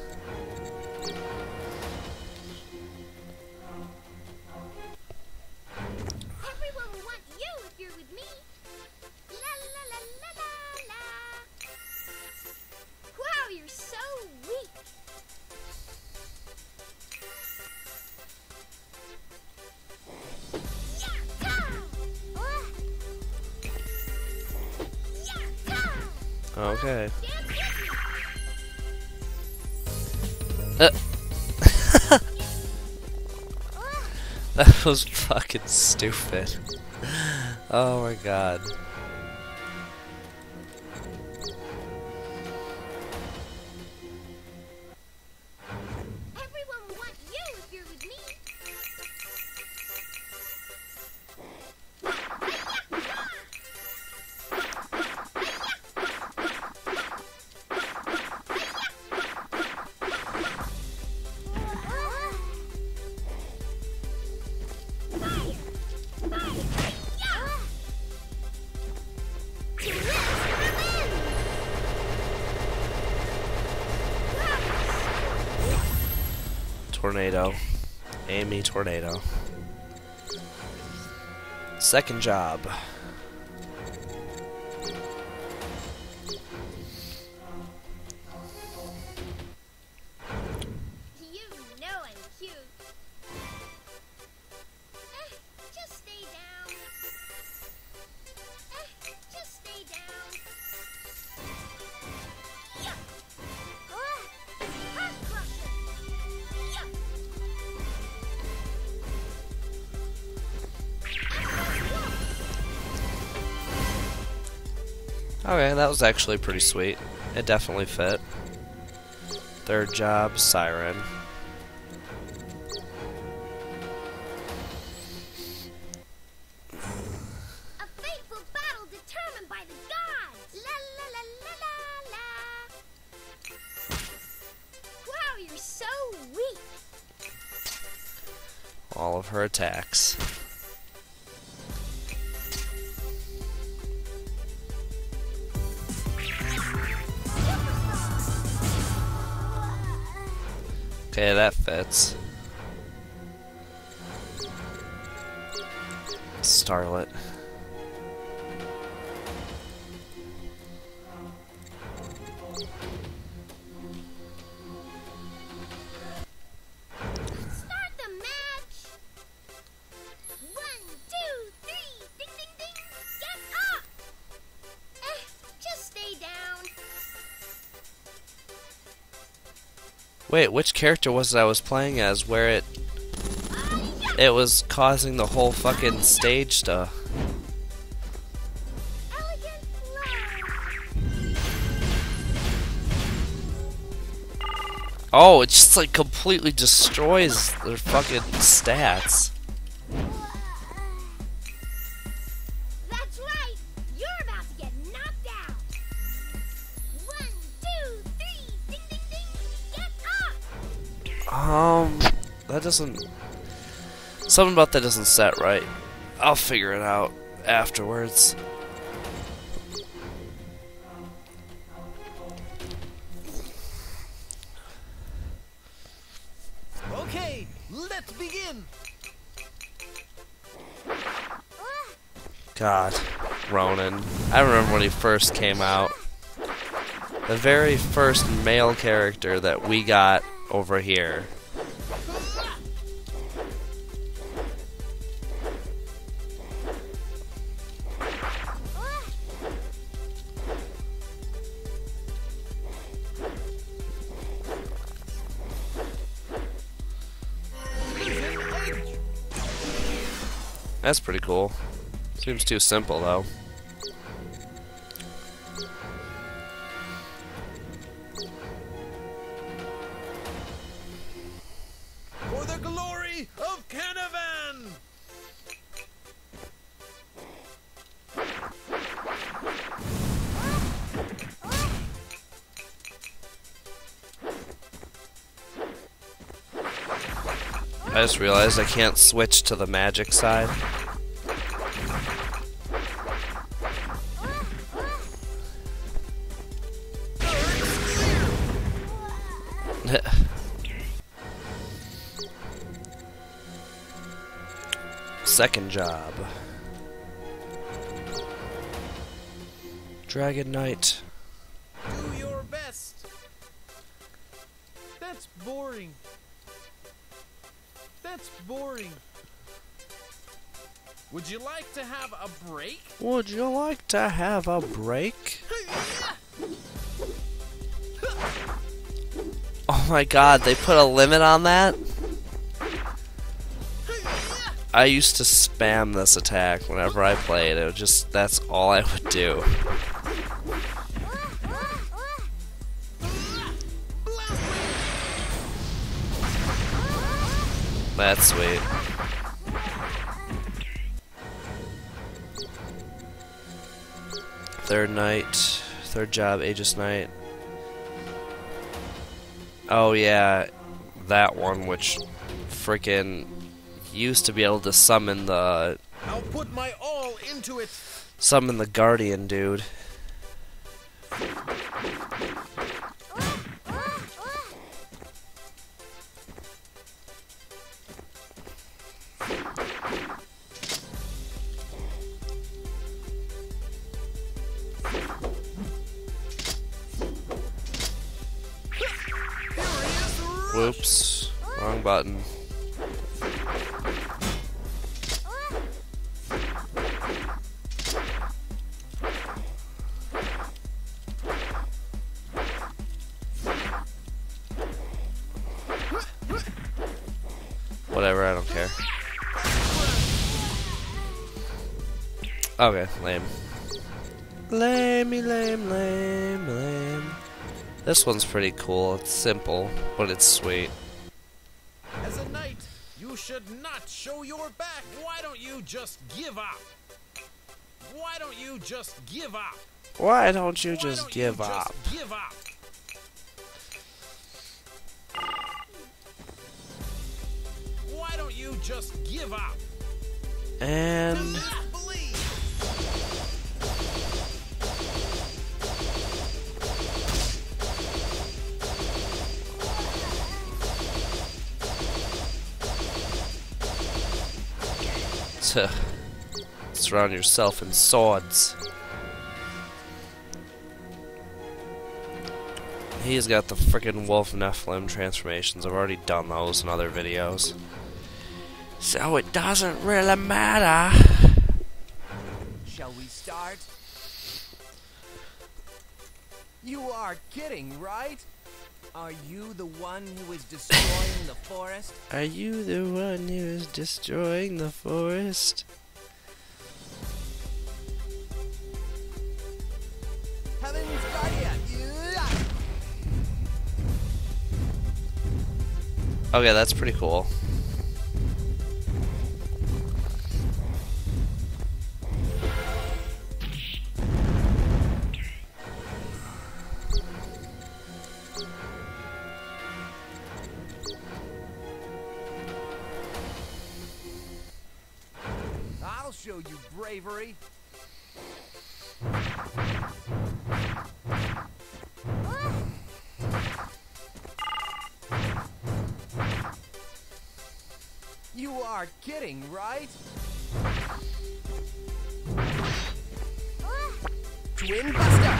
Everyone will want you if you're with me. La la la la la la. Wow, you're so weak. Okay. That was fucking stupid. Oh my god. Everyone will want you if you're with me. Tornado. Amy Tornado. Second job. You know I'm cute. Just stay down. Just stay down. Yeah. Heart crusher. Yeah. Okay, that was actually pretty sweet. It definitely fit. Third job, Siren. A fateful battle determined by the gods. La la la la la la. Wow, you're so weak. All of her attacks. Okay, that fits. Starlet. Start the match. 1, 2, 3. Ding ding ding. Get up. Just stay down. Wait, which character was it I was playing as where it was causing the whole fucking stage to... Elegant flow. Oh, it just like completely destroys their fucking stats. That's right. You're about to get knocked out. 1, 2, 3. Ding ding ding. Get up. That doesn't... Something about that doesn't set right. I'll figure it out afterwards. Okay, let's begin. God, Ronan. I remember when he first came out. The very first male character that we got over here. That's pretty cool. Seems too simple though. For the glory of Canavan! I just realized I can't switch to the magic side. Second job. Dragon Knight. Do your best. That's boring. That's boring. Would you like to have a break? Would you like to have a break? Oh my god, they put a limit on that? I used to spam this attack whenever I played. It was just, that's all I would do. That's sweet. Third job, Aegis Knight. Oh yeah, that one, which freaking used to be able to summon the I'll put my all into it. Summon the Guardian dude. Whoops, wrong button. Whatever, I don't care. Okay, lame. Lame. This one's pretty cool. It's simple, but it's sweet. As a knight, you should not show your back. Why don't you just give up? Why don't you just give up? Why don't you just give up? Give up. Why don't you just give up? And surround yourself in swords. He's got the frickin' Wolf Nephilim transformations. I've already done those in other videos. So it doesn't really matter. Shall we start? You are kidding, right? Are you the one who is destroying the forest? Are you the one who is destroying the forest? Heaven's Guardian! Okay, that's pretty cool. I'll show you bravery. You are kidding, right? Twin Buster!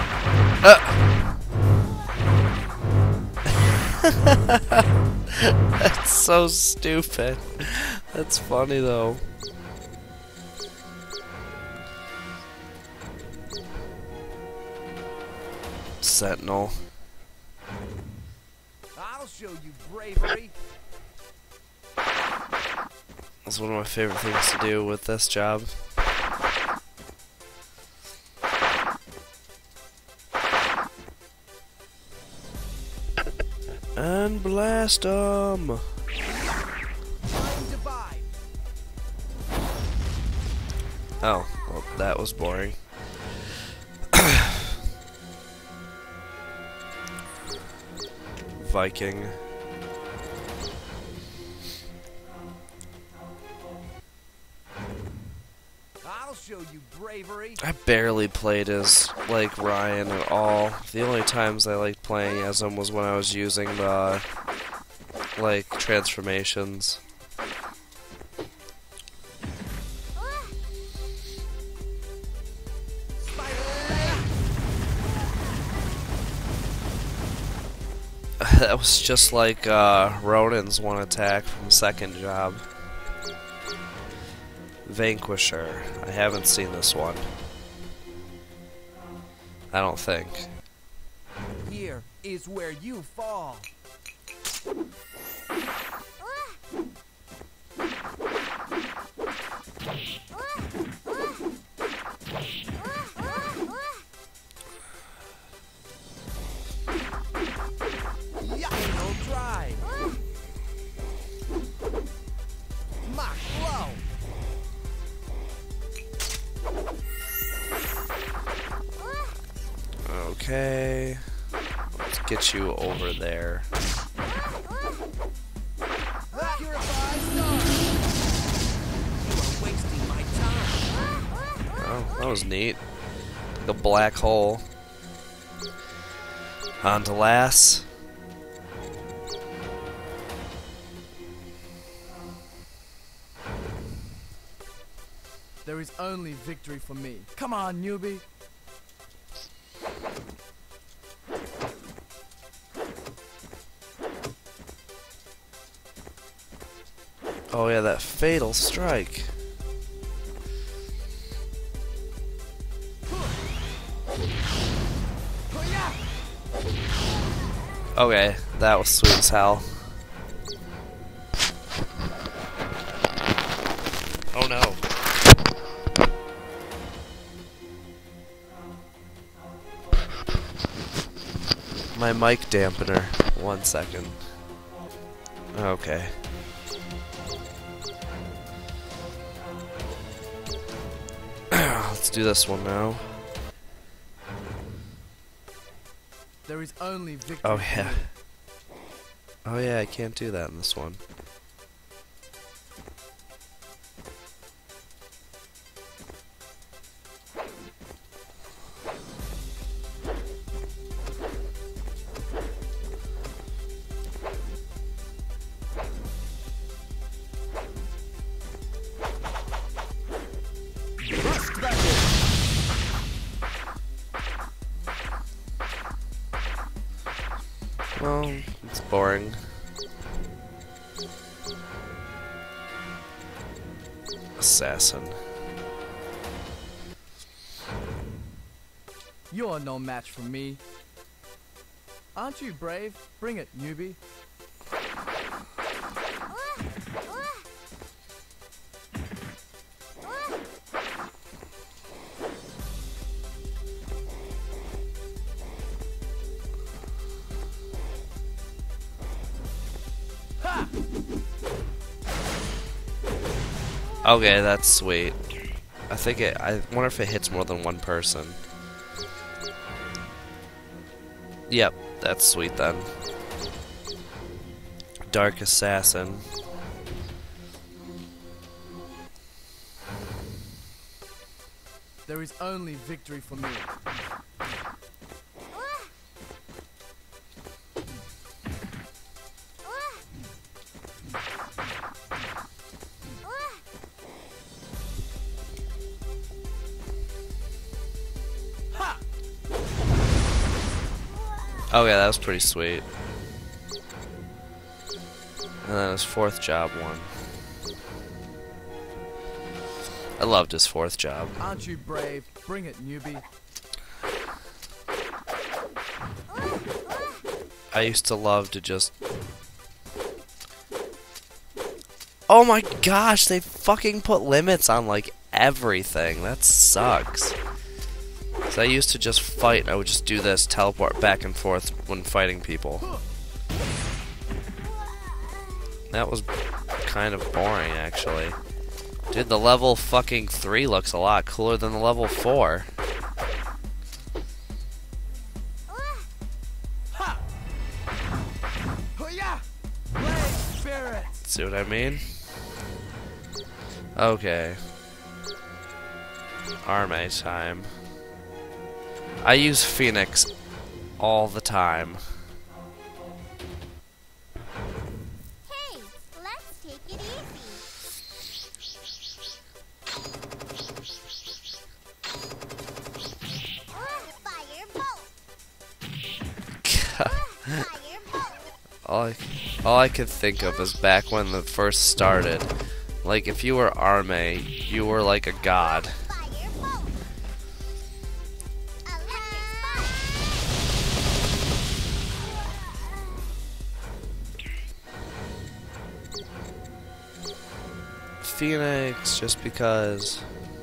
That's so stupid. That's funny though. Sentinel. I'll show you bravery. That's one of my favorite things to do with this job. And blast them. Oh, well, that was boring. Viking. I'll show you bravery. I barely played as, like, Ryan at all. The only times I liked playing as him was when I was using the, like, transformations. That was just like Ronin's one attack from second job. Vanquisher. I haven't seen this one. I don't think. Here is where you fall. Okay. Let's get you over there. Purified star. You are wasting my time. Oh, that was neat. The black hole. On to Lass. There is only victory for me. Come on, newbie. Oh yeah, that fatal strike. Okay, that was sweet as hell. Oh no. My mic dampener. 1 second. Okay. Let's do this one now. There is only victory. Oh for yeah. me. Oh yeah, I can't do that in this one. Well, it's boring. Assassin. You are no match for me. Aren't you brave? Bring it, newbie. Okay, that's sweet. I wonder if it hits more than one person. Yep, that's sweet then. Dark Assassin. There is only victory for me. Okay, that was pretty sweet. And then his fourth job one. I loved his fourth job. Aren't you brave? Bring it, newbie. I used to love to just... Oh my gosh, they fucking put limits on like everything. That sucks. So I used to just fight and I would just do this, teleport back and forth when fighting people. That was kind of boring actually. Dude, the level fucking 3 looks a lot cooler than the level 4. See what I mean? Okay. Arme time. I use Phoenix all the time. Hey, let's take it easy. All I could think of is back when it first started. Like, if you were Arme, you were like a god. Phoenix, just because.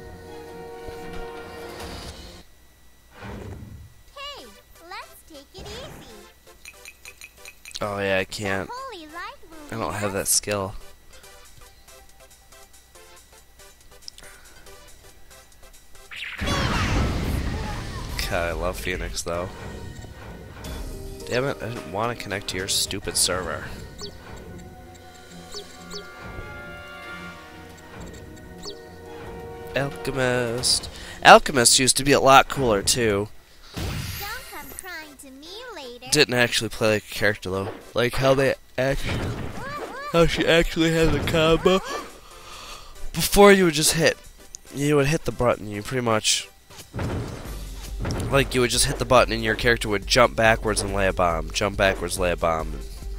Hey, let's take it easy. Oh yeah, I can't. Holy light will I don't have that skill. God, I love Phoenix though. Damn it, I didn't want to connect to your stupid server. Alchemist. Alchemist used to be a lot cooler too. Don't come crying to me later. Didn't actually play like a character though. Like how she actually had the combo. Before you would just hit. You would hit the button, you pretty much like you would just hit the button and your character would jump backwards and lay a bomb. Jump backwards, lay a bomb.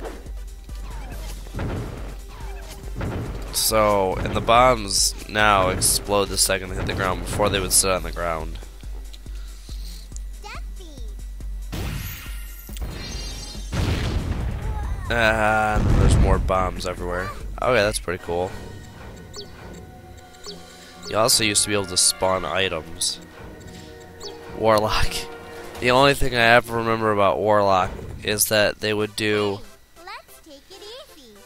So, and the bombs now explode the second they hit the ground before they would sit on the ground. And there's more bombs everywhere. Okay, that's pretty cool. You also used to be able to spawn items. Warlock. The only thing I ever remember about Warlock is that they would do... Let's take it easy.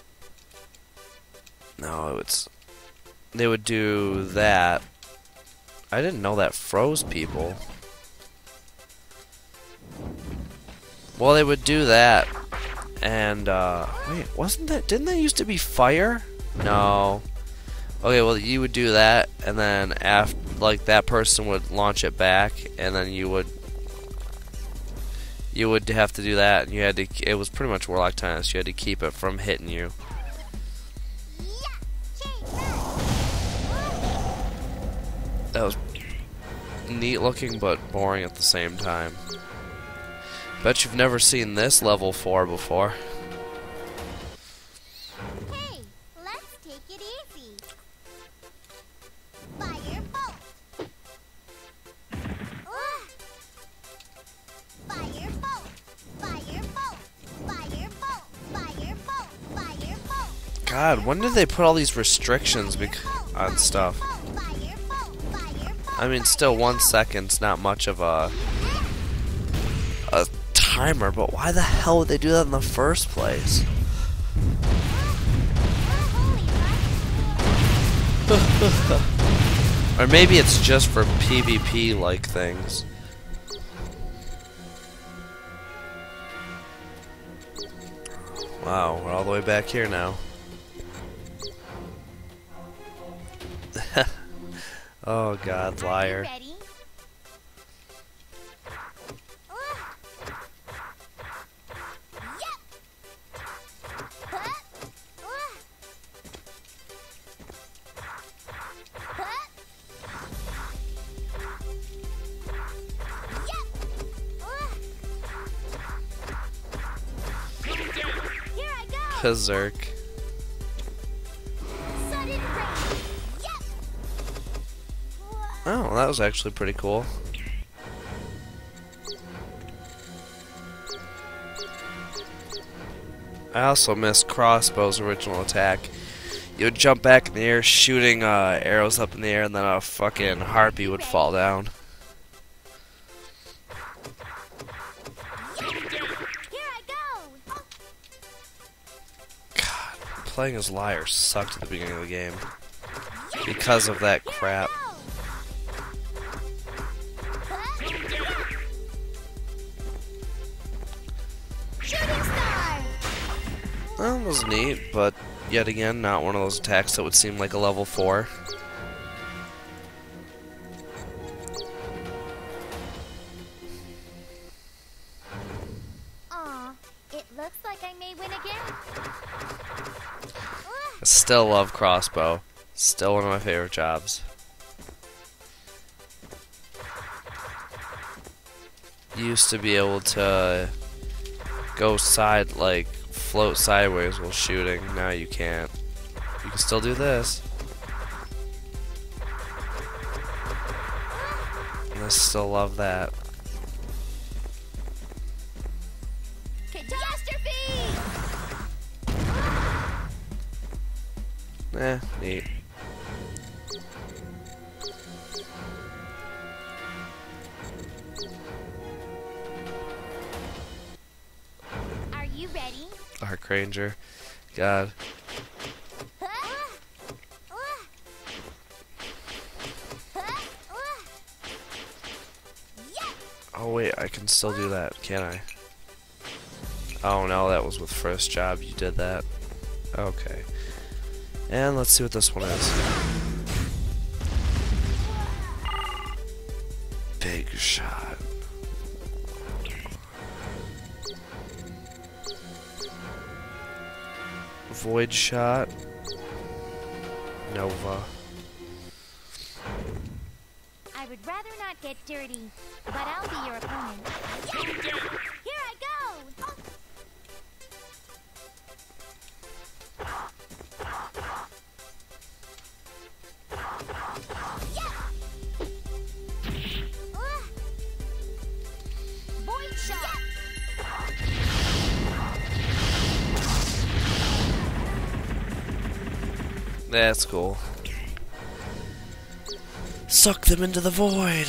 No, they would do that. I didn't know that froze people. Well, they would do that, and wait, didn't that used to be fire? No. Okay, well, you would do that, and then after, like, that person would launch it back, and then you would have to do that, and you had to. It was pretty much Warlock tennis. You had to keep it from hitting you. That was neat looking, but boring at the same time. Bet you've never seen this level 4 before. Hey, let's take it easy. Fire bolt. Fire bolt. Fire bolt. Fire bolt. Fire bolt. Fire bolt. God, when did they put all these restrictions on stuff? I mean, still 1 second's not much of a timer, but why the hell would they do that in the first place? Or maybe it's just for PvP-like things. Wow, we're all the way back here now. Oh God, liar. Ready? Berserk. Oh, that was actually pretty cool. I also missed Crossbow's original attack. You would jump back in the air shooting arrows up in the air, and then a fucking harpy would fall down. God, playing as Liar sucked at the beginning of the game because of that crap. That was neat, but yet again, not one of those attacks that would seem like a level 4. Aw, it looks like I may win again. I still love Crossbow. Still one of my favorite jobs. Used to be able to go float sideways while shooting. Now you can't. You can still do this. And I still love that. Catastrophe! Neat. Are you ready? Arc Ranger. God. Oh wait, I can still do that, can't I? Oh no, that was with first job, you did that. Okay. And let's see what this one is. Big shot. Void shot. Nova. I would rather not get dirty, but I'll be your opponent. Here I go! Oh. Void shot! That's cool. Suck them into the void.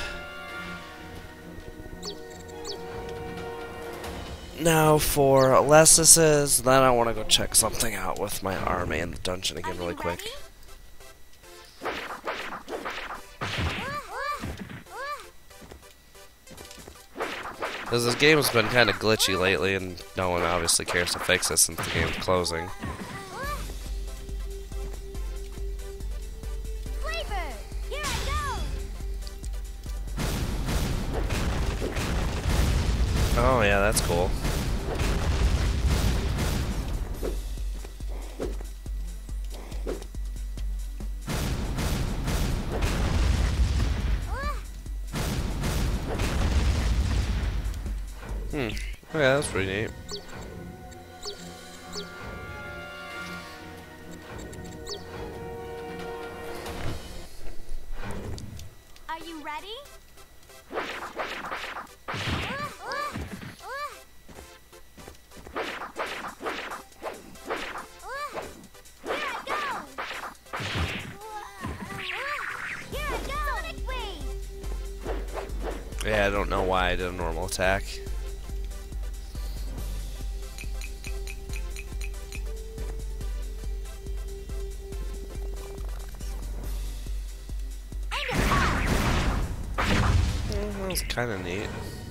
Now for Alessises, then I want to go check something out with my army in the dungeon again really quick. Because this game has been kind of glitchy lately, and no one obviously cares to fix it since the game's closing. Oh yeah, that's cool. Okay, that's pretty neat. Are you ready? Yeah, I don't know why I did a normal attack. That was kind of neat.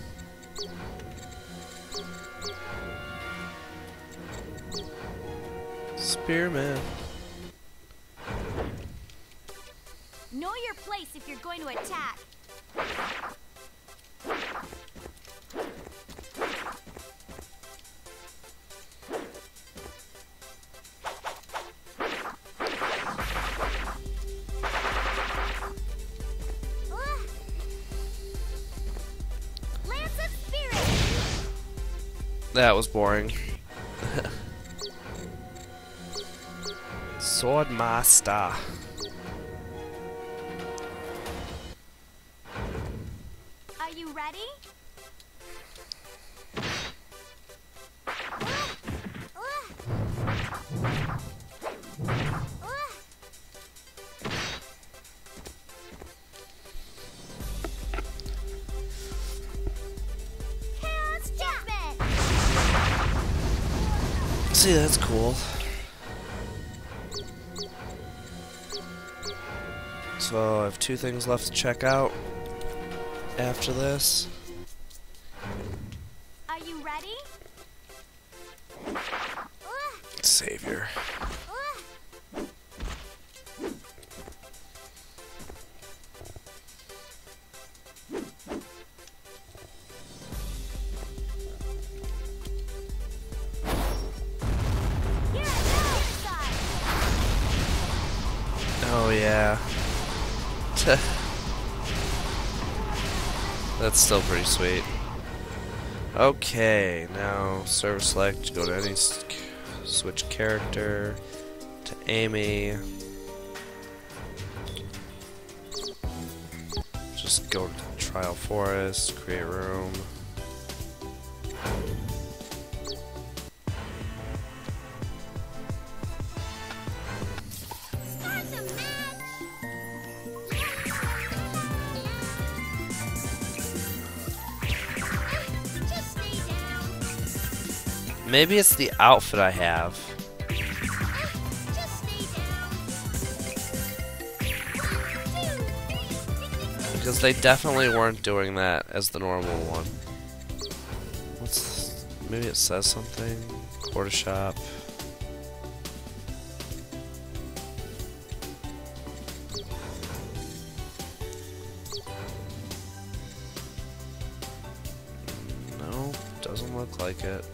Spearman. Know your place if you're going to attack. That was boring. Swordmaster. Are you ready? See, that's cool. So I have 2 things left to check out after this. Are you ready? Savior. Oh yeah. That's still pretty sweet. Okay, now server select, go to any switch character to Amy. Just go to Trial Forest, create room. Maybe it's the outfit I have. Because they definitely weren't doing that as the normal one. What's... maybe it says something? Quarter shop. No, doesn't look like it.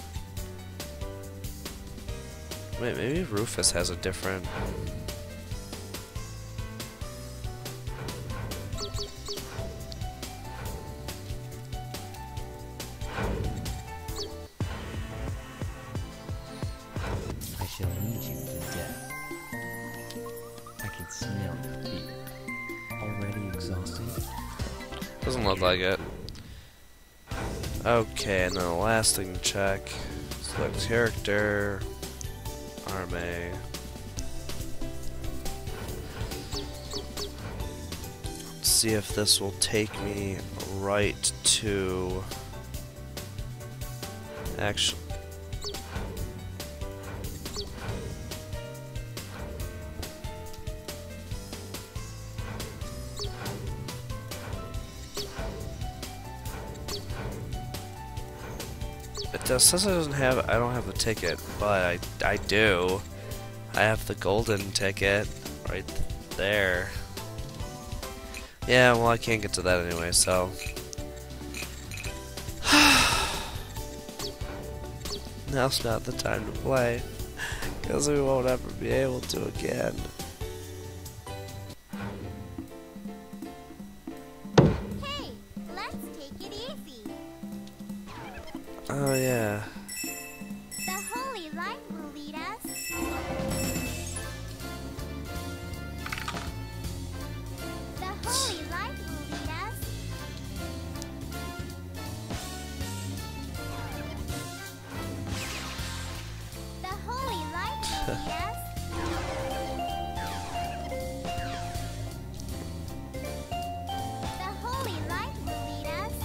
Wait, maybe Rufus has a different... I shall lead you to death. I can smell your fear. Already exhausted? Doesn't look like it. Okay, and then the last thing to check. Select character. Arme. Let's see if this will take me right to... Actually... It says it doesn't have. I don't have the ticket, but I do. I have the golden ticket right there. Yeah, well, I can't get to that anyway, so. Now's not the time to play, because we won't ever be able to again. Hey, let's take it easy. Oh yeah. The holy light will lead us. The holy light will lead us. The holy light will lead us. The holy light will lead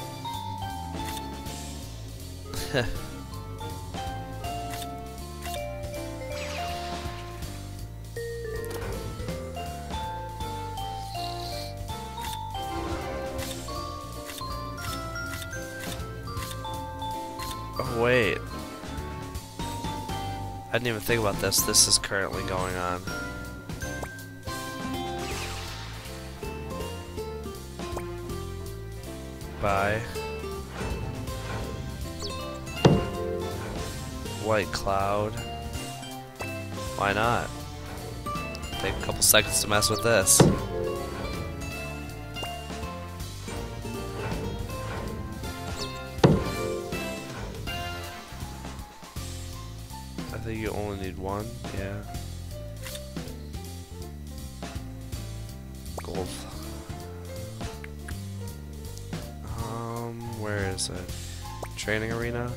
us. Oh wait. I didn't even think about this. This is currently going on. Bye. White cloud. Why not? Take a couple seconds to mess with this. I think you only need one, yeah. Gold. Where is it? Training arena?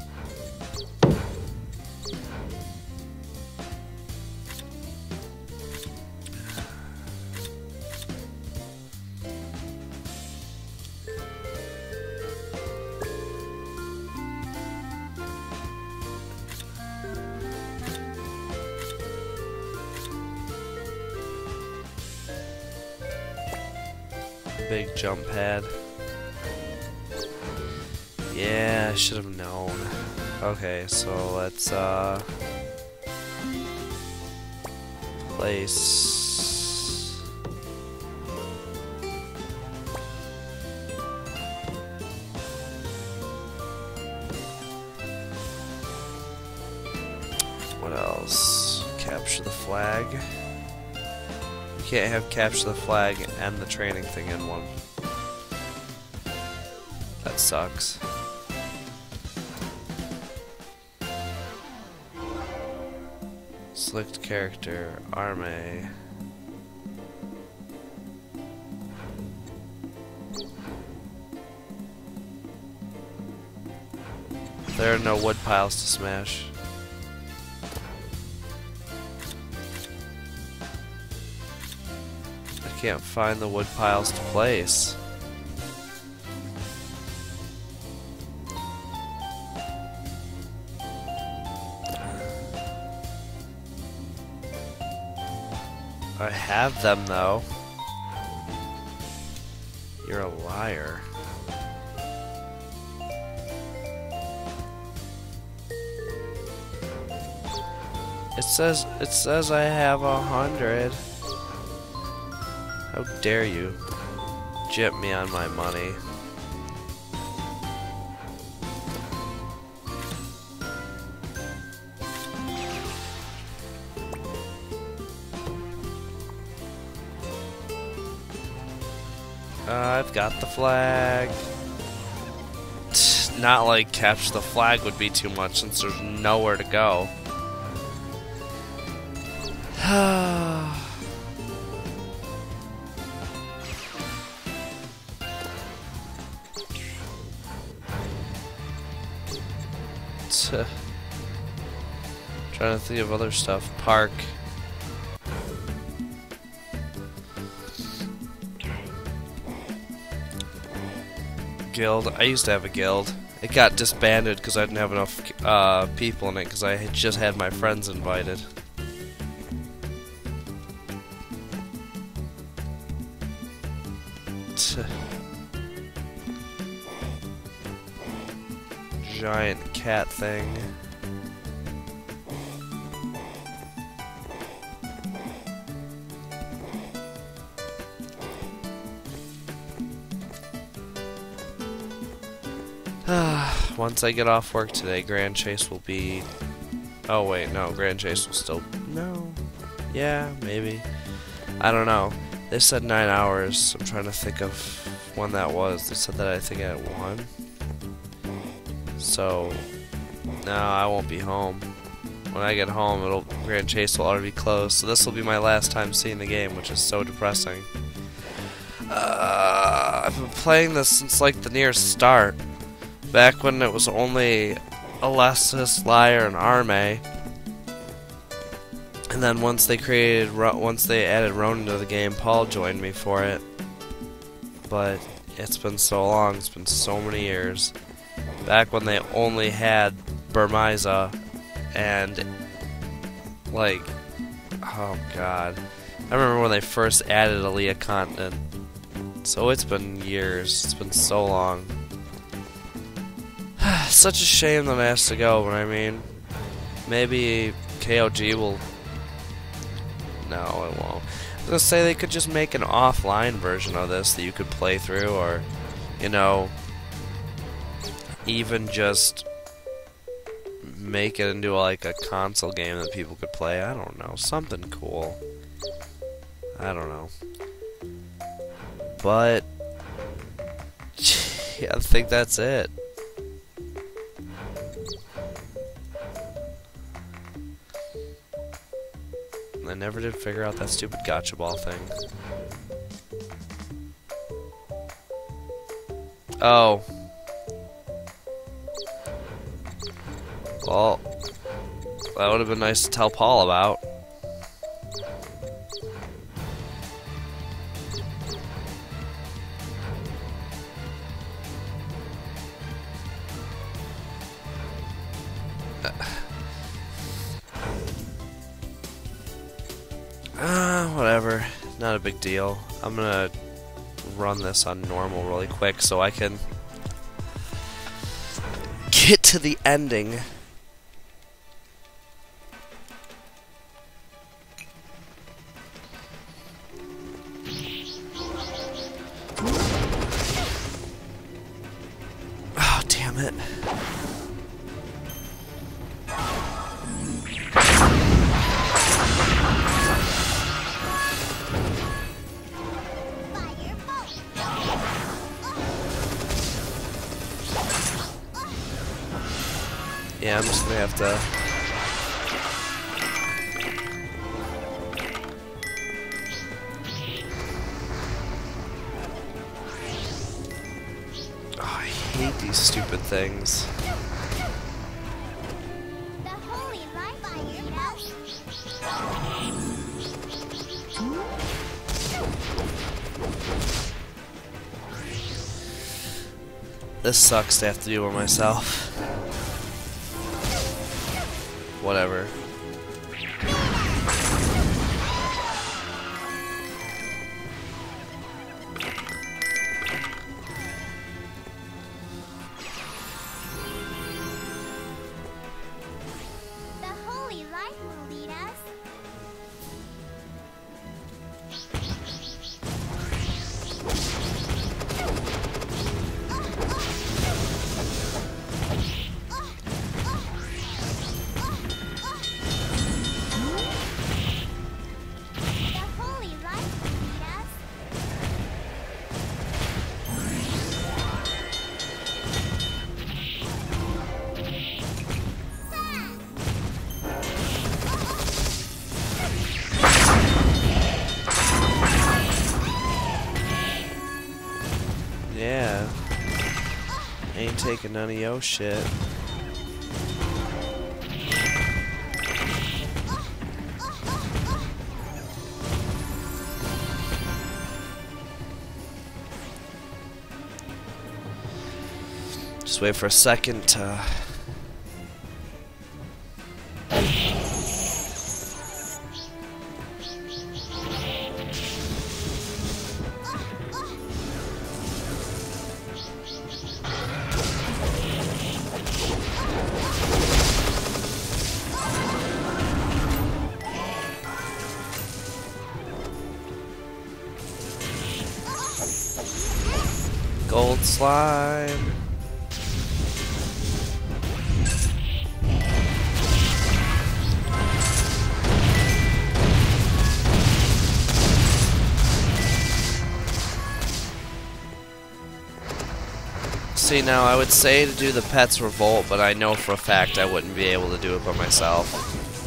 Big jump pad. Yeah, I should have known. Okay, so let's place. What else? Capture the flag. You can't have capture the flag and the training thing in one. That sucks. Select character, Arme. There are no wood piles to smash. I can't find the wood piles to place. I have them though. You're a liar. It says I have 100. How dare you jip me on my money? I've got the flag. Not like capture the flag would be too much since there's nowhere to go. Trying to think of other stuff. Park. Guild. I used to have a guild. It got disbanded because I didn't have enough people in it because I had just had my friends invited. Giant cat thing. Once I get off work today, Grand Chase will be... Oh wait, no, Grand Chase will still... No. Yeah, maybe. I don't know. They said 9 hours. I'm trying to think of when that was. They said that I think at 1. So, no, I won't be home. When I get home, Grand Chase will already be closed. So this will be my last time seeing the game, which is so depressing. I've been playing this since like the near start. Back when it was only Alessis, Liar, and Arme. And then once they added Ronin to the game, Paul joined me for it. But it's been so long, it's been so many years. Back when they only had Burmaiza and like, oh god. I remember when they first added Aliyah Continent. So it's been years, it's been so long. Such a shame that it has to go, but I mean, maybe KOG will... No, it won't. I was gonna say they could just make an offline version of this that you could play through, or, you know, even just make it into like a console game that people could play. I don't know, something cool. I don't know. But, yeah, I think that's it. I never did figure out that stupid gotcha ball thing. Oh. Well, that would have been nice to tell Paul about. Whatever. Not a big deal. I'm gonna run this on normal really quick so I can get to the ending. Oh, damn it. Yeah, I'm just gonna have to... Oh, I hate these stupid things. The holy light by your mouth. This sucks to have to do it myself. Whatever. Yeah. Ain't taking none of your shit. Just wait for a second to... Gold slime. See, now I would say to do the Pet's Revolt, but I know for a fact I wouldn't be able to do it by myself.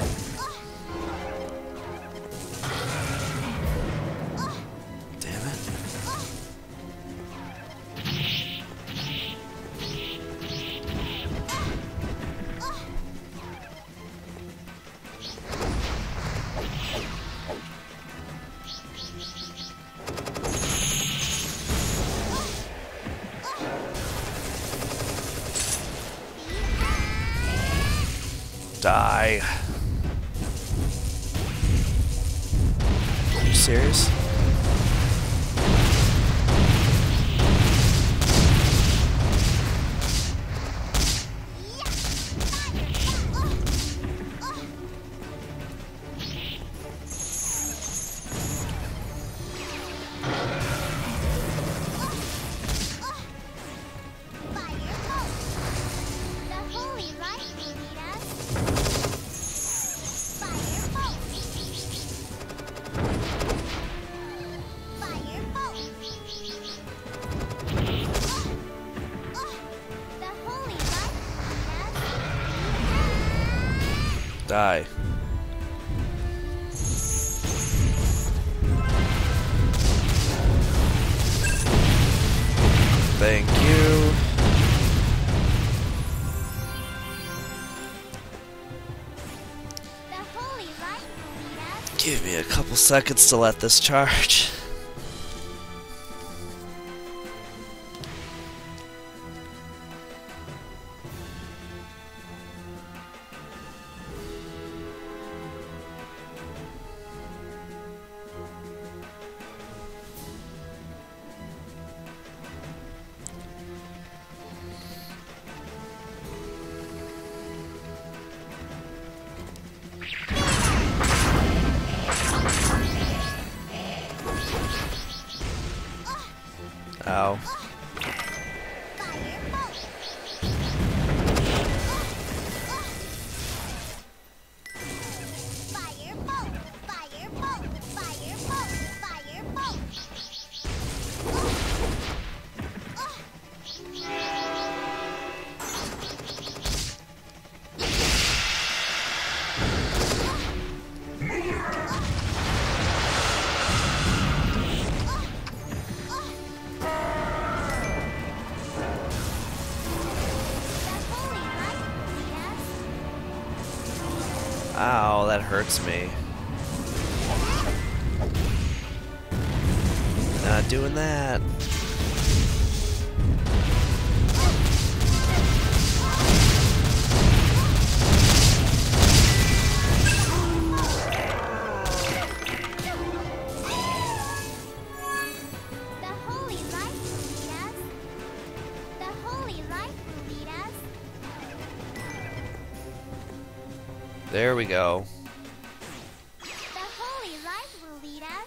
Die. Are you serious? Die. Thank you. Give me a couple seconds to let this charge. Ow. Ow, that hurts me. Not doing that. There we go. The holy light will lead us.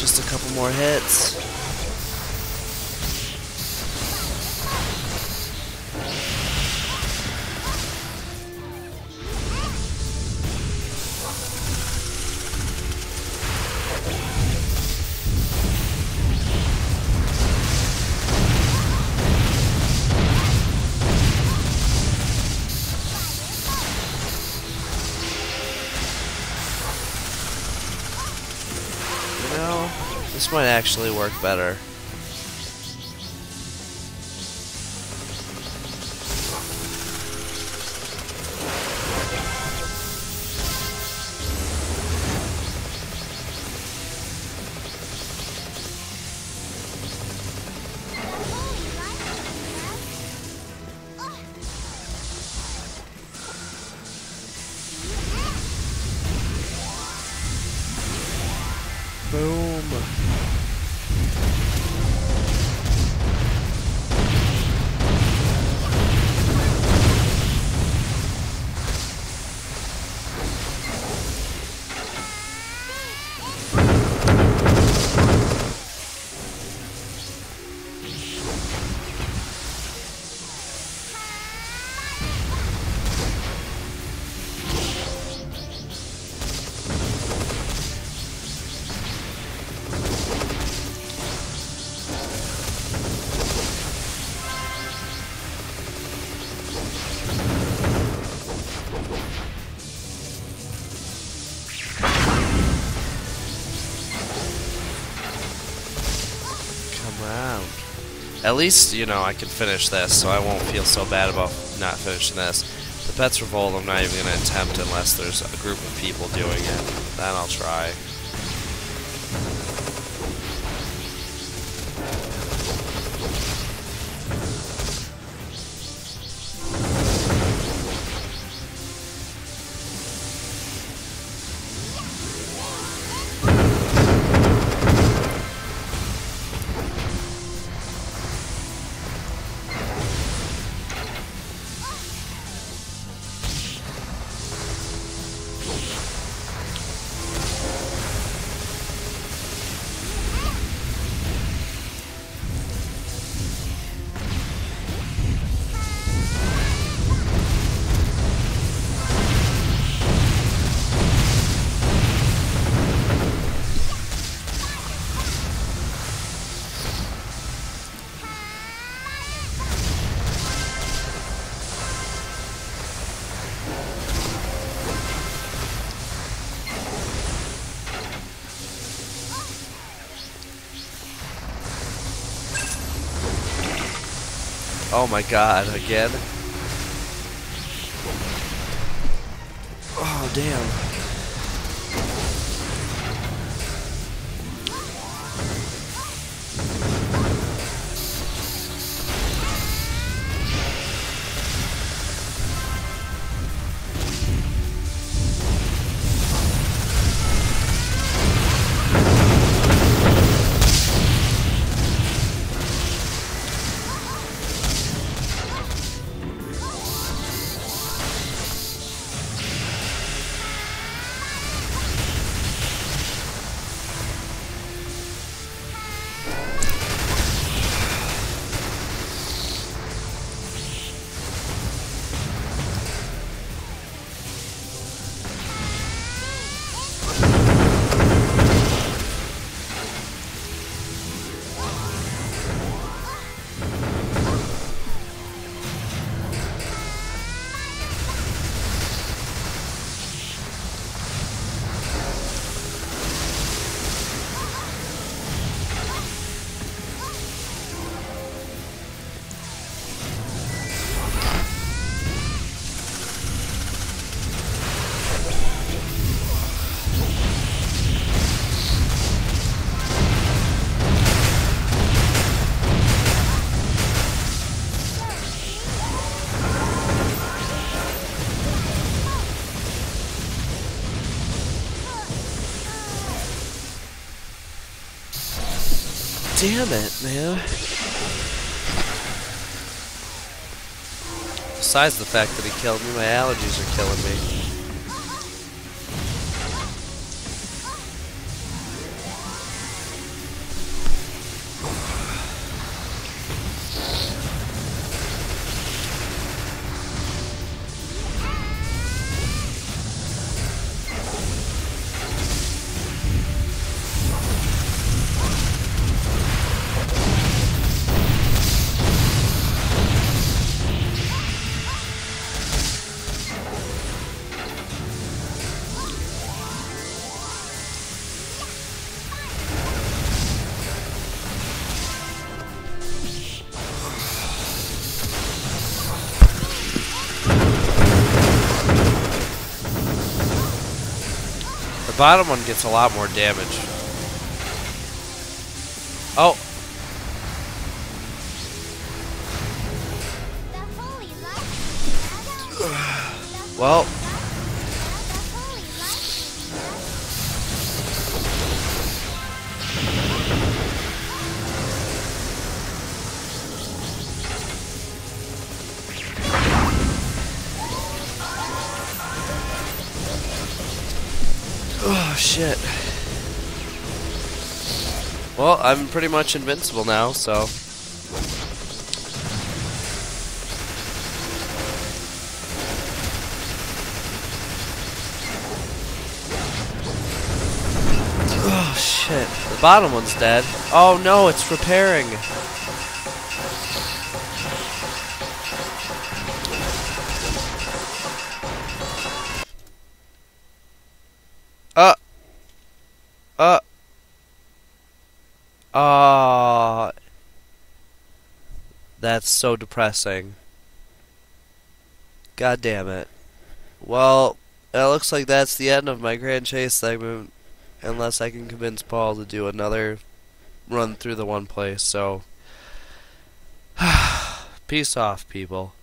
Just a couple more hits. This might actually work better. Boom. At least, you know, I can finish this, so I won't feel so bad about not finishing this. The Pets Revolt I'm not even going to attempt unless there's a group of people doing it. Then I'll try. Oh my god, again? Oh, damn. Damn it, man. Besides the fact that he killed me, my allergies are killing me. bottom one gets a lot more damage. Oh. Well. Oh, shit. Well, I'm pretty much invincible now, so... Oh, shit. The bottom one's dead. Oh, no, it's repairing. That's so depressing. God damn it. Well, it looks like that's the end of my Grand Chase segment, unless I can convince Paul to do another run through the one place, so... Peace off, people.